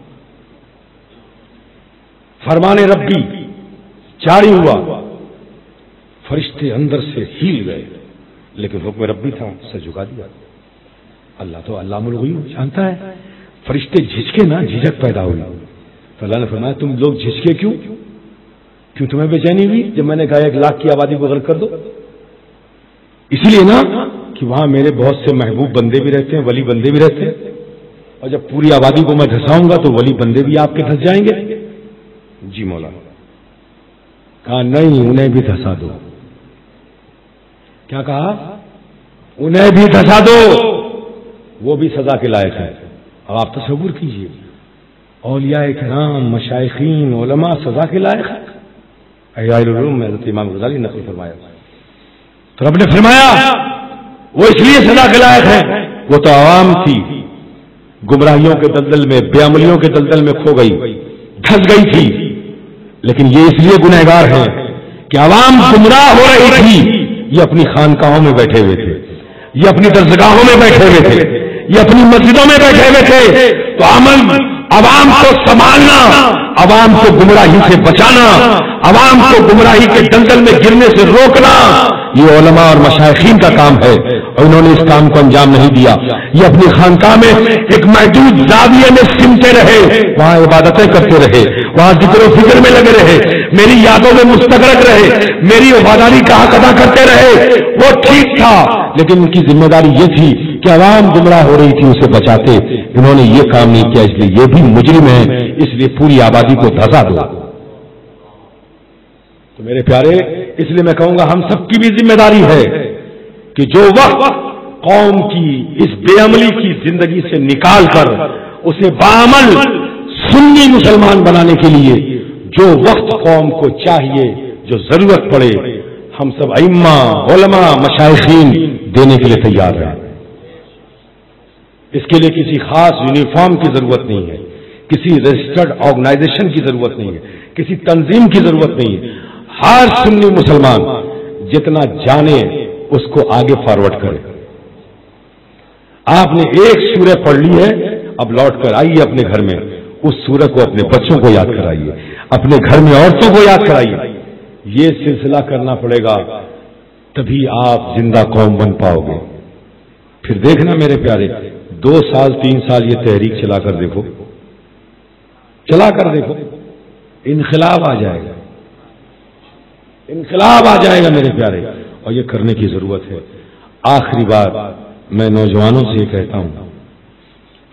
D: फरमाने रब्बी जारी हुआ, फरिश्ते अंदर से हिल गए, लेकिन हुक्म रब्बी था, सर झुका दिया। अल्लाह तो अल्लामुल गुयूब जानता है। फरिश्ते झिझके ना, झिझक पैदा हुई, तो अल्लाह ने फरमाया तुम लोग झिझके क्यों? क्यों तुम्हें बेचैनी हुई जब मैंने कहा एक लाख की आबादी को गर्क कर दो? इसीलिए ना कि वहां मेरे बहुत से महबूब बंदे भी रहते हैं, वली बंदे भी रहते हैं, और जब पूरी आबादी को मैं धसाऊंगा तो वली बंदे भी आपके धस जाएंगे। जी मौला, कहा नहीं, उन्हें भी धसा दो। क्या कहा? उन्हें भी धसा दो, वो भी सजा के लायक है। अब आप तसव्वुर कीजिए, औलियाए किराम, मशाइखीन, उलमा सजा के लायक है। अहयाल उलूम में हज़रत इमाम गज़ाली नक़ल फरमाया, तो रब ने फरमाया वो इसलिए सजा के लायक है, वो तो आवाम थी, गुमराहियों के दलदल में, बेअमलियों के दलदल में खो गई, धस गई थी, लेकिन ये इसलिए गुनहगार हैं कि आवाम गुमराह हो रही थी। ये अपनी खानकाहों में बैठे हुए थे, ये अपनी दरगाहों में बैठे हुए थे, ये अपनी मस्जिदों में बैठे हुए थे। तो अमल अवाम को संभालना, अवाम को गुमराही से बचाना, अवाम को गुमराही के दलदल में गिरने से रोकना, ये उलमा और मशाइखीन का काम है, और इन्होंने इस काम को अंजाम नहीं दिया। ये अपनी खानकाह में एक महदूद जाविये में सिमटे रहे, वहां इबादतें करते रहे, वहां जिक्र फिक्र में लगे रहे, मेरी यादों में मुस्तगरक रहे, मेरी वफादारी का हक अदा करते रहे। वो ठीक था, लेकिन उनकी जिम्मेदारी ये थी कि अवाम गुमराह हो रही थी, उसे बचाते। इन्होंने ये काम नहीं किया, इसलिए ये भी मुजरिम है, इसलिए पूरी आबादी को धसा दो। तो मेरे प्यारे, इसलिए मैं कहूंगा हम सबकी भी जिम्मेदारी है कि जो वक्त कौम की इस बेअमली की जिंदगी से निकाल कर उसे बाअमल सुन्नी मुसलमान बनाने के लिए जो वक्त कौम को चाहिए, जो जरूरत पड़े, हम सब अइम्मा, उलमा, मशाइखीन देने के लिए तैयार हैं। इसके लिए किसी खास यूनिफॉर्म की जरूरत नहीं है, किसी रजिस्टर्ड ऑर्गेनाइजेशन की जरूरत नहीं है, किसी तंजीम की जरूरत नहीं है। हर सुन्नी मुसलमान जितना जाने उसको आगे फॉरवर्ड करे। आपने एक सूरह पढ़ ली है, अब लौट कर आइए अपने घर में, उस सूरह को अपने बच्चों को याद कराइए, अपने घर में औरतों को याद कराइए। ये सिलसिला करना पड़ेगा, तभी आप जिंदा कौम बन पाओगे। फिर देखना मेरे प्यारे, दो साल तीन साल ये तहरीक चला कर देखो, चला कर देखो, इनकलाब आ जाएगा, इनकलाब आ जाएगा मेरे प्यारे, और ये करने की जरूरत है। आखिरी बात मैं नौजवानों से ये कहता हूं,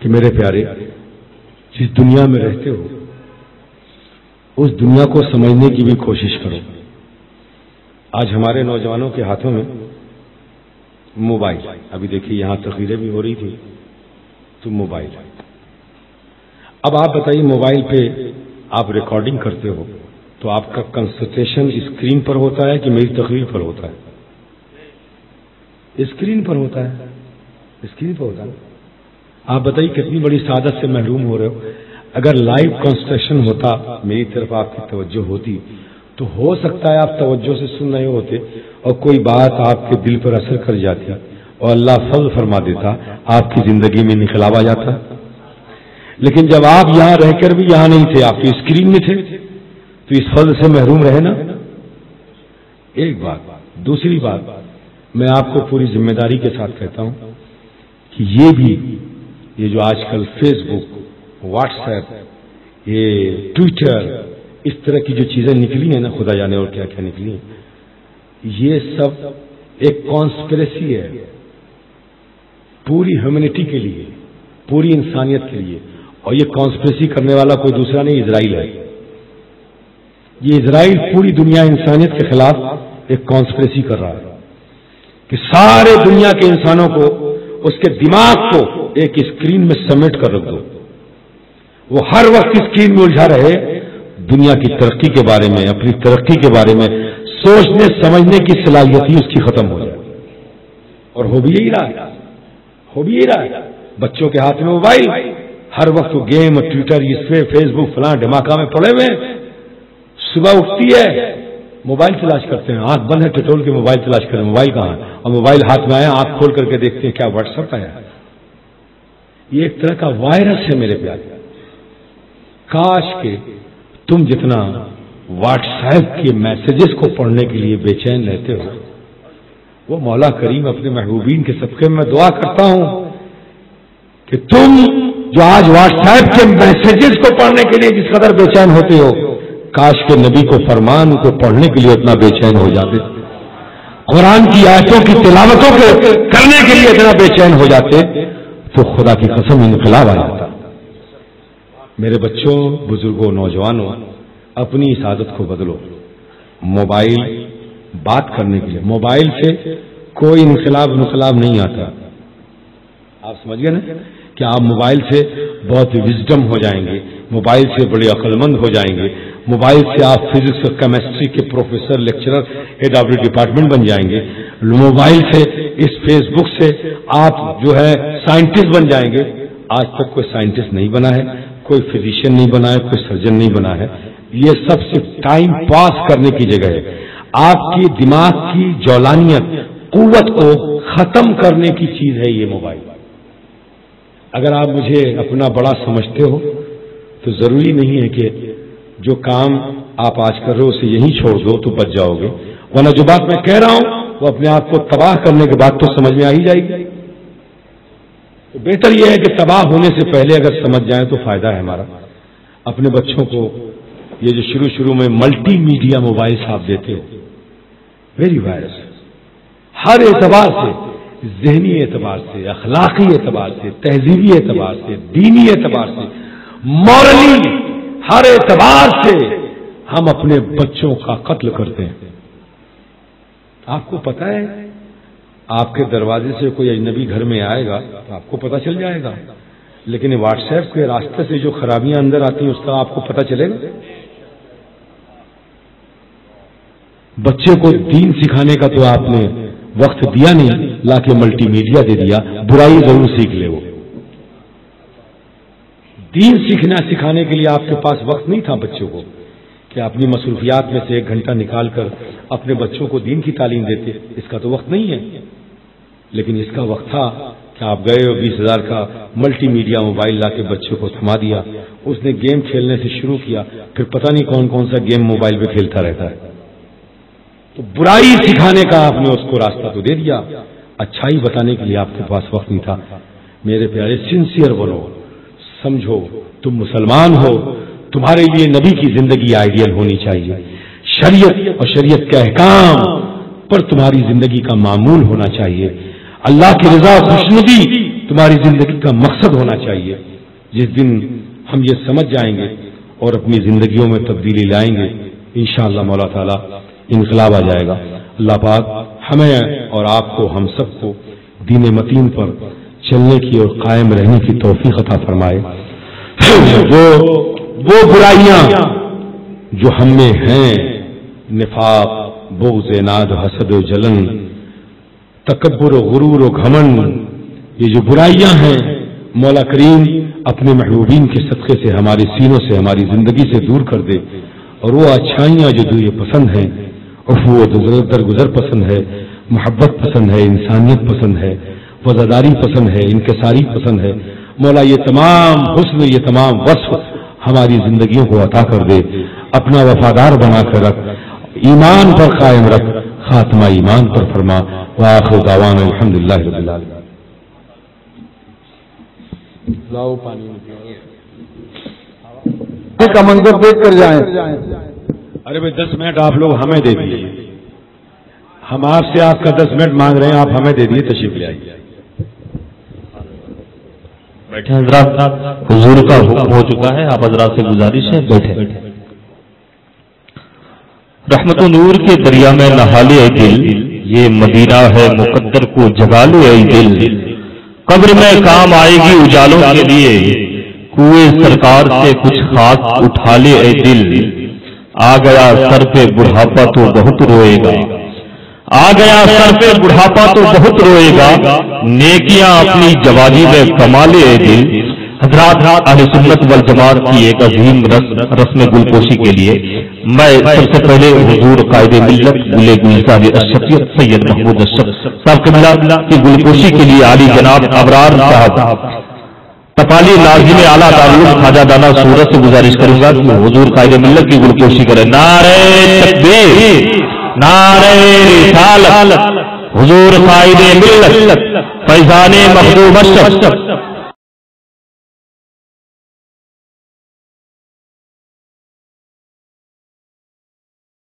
D: کہ میرے پیارے جس دنیا میں رہتے ہو اس دنیا کو سمجھنے کی بھی کوشش کرو. آج ہمارے نوجوانوں کے ہاتھوں میں موبائل، ابھی دیکھیے یہاں تقریریں بھی ہو رہی تھی تو موبائل. اب آپ بتائیے موبائل پہ آپ ریکارڈنگ کرتے ہو تو آپ کا کنسنٹریشن اسکرین پر ہوتا ہے کہ میری تقریر پر ہوتا ہے؟ اسکرین پر ہوتا ہے، اسکرین پر ہوتا ہے. آپ بتائیے کتنی بڑی سعادت سے محروم ہو رہے ہو. اگر لائیو کنسنٹریشن ہوتا، میری طرف آپ کی توجہ ہوتی تو ہو سکتا ہے آپ توجہ سے سن رہے ہوتے اور کوئی بات آپ کے دل پر اثر کر جاتی اور اللہ فضل فرما دیتا، آپ کی زندگی میں انقلاب آ جاتا. لیکن جب آپ یہاں رہ کر بھی یہاں نہیں تھے، آپ کی اسکرین میں تھے، تو اس فضل سے محروم رہے نا. ایک بات. دوسری بات، میں آپ کو پوری ذمہ داری کے ساتھ کہتا ہوں کہ یہ بھی یہ جو آج کل فیس بک، واٹس ایپ، یہ ٹویٹر، اس طرح کی جو چیزیں نکلی ہیں نا، خدا جانے اور کیا کیا نکلی ہیں، یہ سب ایک کانسپریسی ہے پوری ہیومینٹی کے لیے، پوری انسانیت کے لیے. اور یہ کانسپریسی کرنے والا کوئی دوسرا نہیں، اسرائیل ہے. یہ اسرائیل پوری دنیا انسانیت کے خلاف ایک کانسپریسی کر رہا ہے کہ سارے دنیا کے انسانوں کو، اس کے دماغ کو ایک اسکرین میں سمیٹ کر رکھ دو. وہ ہر وقت اسکرین میں الجھا رہے، دنیا کی ترقی کے بارے میں، اپنی ترقی کے بارے میں سوچنے سمجھنے کی صلاحیت ہی اس کی ختم ہو جائے. اور ہو بھی یہی رہا ہے، ہو بھی یہی رہا ہے. بچوں کے ہاتھ میں موبائل، ہر وقت وہ گیم، ٹویٹر، اس پہ فیس بک، فلاں دھماکہ میں پڑے ہوئے. صبح اٹھتی ہے موبائل تلاش کرتے ہیں، آنکھ بند ہے ٹٹول کے موبائل تلاش کریں، موبائل کہاں ہے؟ اور موبائل ہاتھ میں آیا، آنکھ کھول کر کے دیکھتے ہیں کیا واٹس ایپ آیا. یہ ایک طرح کا وائرس ہے میرے پیارے. کاش کہ تم جتنا واٹس ایپ کے میسجز کو پڑھنے کے لیے بے چین رہتے ہو، وہ مولا کریم اپنے محبوبین کے صدقے میں دعا کرتا ہوں کہ تم جو آج واٹس ایپ کے میسجز کو پڑھنے کے لیے جس قدر بے چین ہوتے ہو، کاش کے نبی کو فرمان کو پڑھنے کے لیے اتنا بے چین ہو جاتے، قرآن کی آیتوں کی تلاوتوں کے کرنے کے لیے اتنا بے چین ہو جاتے، تو خدا کی قسم انقلاب آ جاتا. میرے بچوں، بزرگوں، نوجوانوں، اپنی اس عادت کو بدلو. موبائل بات کرنے کے لیے، موبائل سے کوئی انقلاب انقلاب نہیں آتا. آپ سمجھ گئے نا کہ آپ موبائل سے بہت وزڈم ہو جائیں گے، موبائل سے بڑے عقل مند ہو جائیں گے، موبائل سے آپ فزکس اور کیمسٹری کے professor, lecturer, head of department بن جائیں گے. موبائل سے، اس فیس بک سے آپ جو ہے سائنٹسٹ بن جائیں گے. آج تک کوئی سائنٹسٹ نہیں بنا ہے، کوئی فزیشین نہیں بنا ہے، کوئی سرجن نہیں بنا ہے. یہ سب صرف ٹائم پاس کرنے کی جگہ ہے. آپ کی دماغ کی جولانیت، قوت کو ختم کرنے کی چیز ہے یہ موبائل. اگر آپ مجھے اپنا بڑا سمجھتے ہو تو ضروری نہیں ہے کہ جو کام آپ آج کر رہے ہو اسے یہیں چھوڑ دو تو بچ جاؤ گے، ورنہ جو بات میں کہہ رہا ہوں وہ اپنے آپ کو تباہ کرنے کے بعد تو سمجھ میں آ ہی جائے گی. تو بہتر یہ ہے کہ تباہ ہونے سے پہلے اگر سمجھ جائیں تو فائدہ ہے ہمارا. اپنے بچوں کو یہ جو شروع شروع میں ملٹی میڈیا موبائل آپ دیتے ہو، ویری وائرس، ہر اعتبار سے، ذہنی اعتبار سے، اخلاقی اعتبار سے، تہذیبی اعتبار سے، دینی اعتبار سے، مورلی، ہر اعتبار سے ہم اپنے بچوں کا قتل کرتے ہیں. آپ کو پتا ہے آپ کے دروازے سے کوئی اجنبی گھر میں آئے گا تو آپ کو پتا چل جائے گا، لیکن واٹس ایپ کے راستے سے جو خرابیاں اندر آتی ہیں اس کا آپ کو پتا چلے گا. بچے کو دین سکھانے کا تو آپ نے وقت دیا نہیں، لا کے ملٹی میڈیا دے دیا، برائی ضرور سیکھ لے. وہ دین سیکھنا سکھانے کے لیے آپ کے پاس وقت نہیں تھا بچوں کو کہ اپنی مصروفیات میں سے ایک گھنٹہ نکال کر اپنے بچوں کو دین کی تعلیم دیتے. اس کا تو وقت نہیں ہے، لیکن اس کا وقت تھا کہ آپ گئے اور بیس ہزار کا ملٹی میڈیا موبائل لا کے بچوں کو تھما دیا. اس نے گیم کھیلنے سے شروع کیا، پھر پتہ نہیں کون کون سا گیم موبائل پہ کھیلتا رہتا ہے. تو برائی سکھانے کا آپ نے اس کو راستہ تو دے دیا، اچھائی بتانے کے لیے آپ کے پاس وقت نہیں تھا. میرے پیارے، سنسیئر بنو، سمجھو تم مسلمان ہو، تمہارے لیے نبی کی زندگی آئیڈیل ہونی چاہیے، شریعت اور شریعت کے احکام پر تمہاری زندگی کا معمول ہونا چاہیے. اللہ کی رضا خوشنودی تمہاری زندگی کا مقصد ہونا چاہیے. جس دن ہم یہ سمجھ جائیں گے اور اپنی زندگیوں میں تبدیلی لائیں گے انشاءاللہ مولا تعالیٰ انقلاب آ جائے گا. اللہ پاک ہمیں اور آپ کو ہم سب کو دین متین پر چلنے کی اور قائم رہنے کی توفیق عطا فرمائے. جو وہ برائیاں جو ہم میں ہیں، نفاق، بغض، ناد، حسد و جلن، تکبر و غرور و گھمنڈ، یہ جو برائیاں ہیں مولا کریم اپنے محبوبین کے صدقے سے ہمارے سینوں سے ہماری زندگی سے دور کر دے، اور وہ اچھائیاں جو تجھے پسند ہیں، عفو و درگزر پسند ہے، محبت پسند ہے، انسانیت پسند ہے، وزاداری پسند ہے، انکساری پسند ہے، مولا یہ تمام حسن، یہ تمام وصف ہماری زندگیوں کو عطا کر دے. اپنا وفادار بنا کر رکھ، ایمان پر قائم رکھ، خاتمہ ایمان پر فرما. وآخر دعوانا الحمدللہ رب العالمین. لاؤ پانی
A: کا منظر دیکھ کر جائیں.
D: ارے بھائی دس منٹ آپ لوگ ہمیں دے دیجیے، ہم آپ سے آپ کا دس منٹ مانگ رہے ہیں، آپ ہمیں دے دیجیے، تشریف لے آئیے.
B: بیٹھے حضرات، حضور کا حکم ہو چکا ہے، آپ حضرات سے گزارش ہے بیٹھے. رحمت و نور کے دریا میں نہا لے اے دل، یہ مدینہ ہے مقدر کو جگا لے اے دل. قبر میں کام آئے گی اجالوں کے لیے، کوئے سرکار سے کچھ خاص اٹھا لے اے دل. آ گیا سر پہ بڑھاپا تو بہت روئے گا، آ گیا سر پہ بڑھاپا تو بہت روئے گا، نیکیاں اپنی جوانی میں کما لے اے دل. حضرات، اہل سنت والجماعت کی ایک عظیم رسم گلپوشی کے لیے میں سب سے پہلے حضور قائد ملت گلے گلزار اشرفیت سید محمود اشرف صاحب قبلہ کی گلپوشی کے لیے عالی جناب ابرار صاحب تپالی لازم اعلیٰ تعلیم خواجہ دانا سورت سے گزارش کروں گا کہ حضور قائد ملت کی گلپوشی کرے. نعرہ تکبیر، نعرہ رسالت، حضور قائد ملت فیضان مخدوم اشرف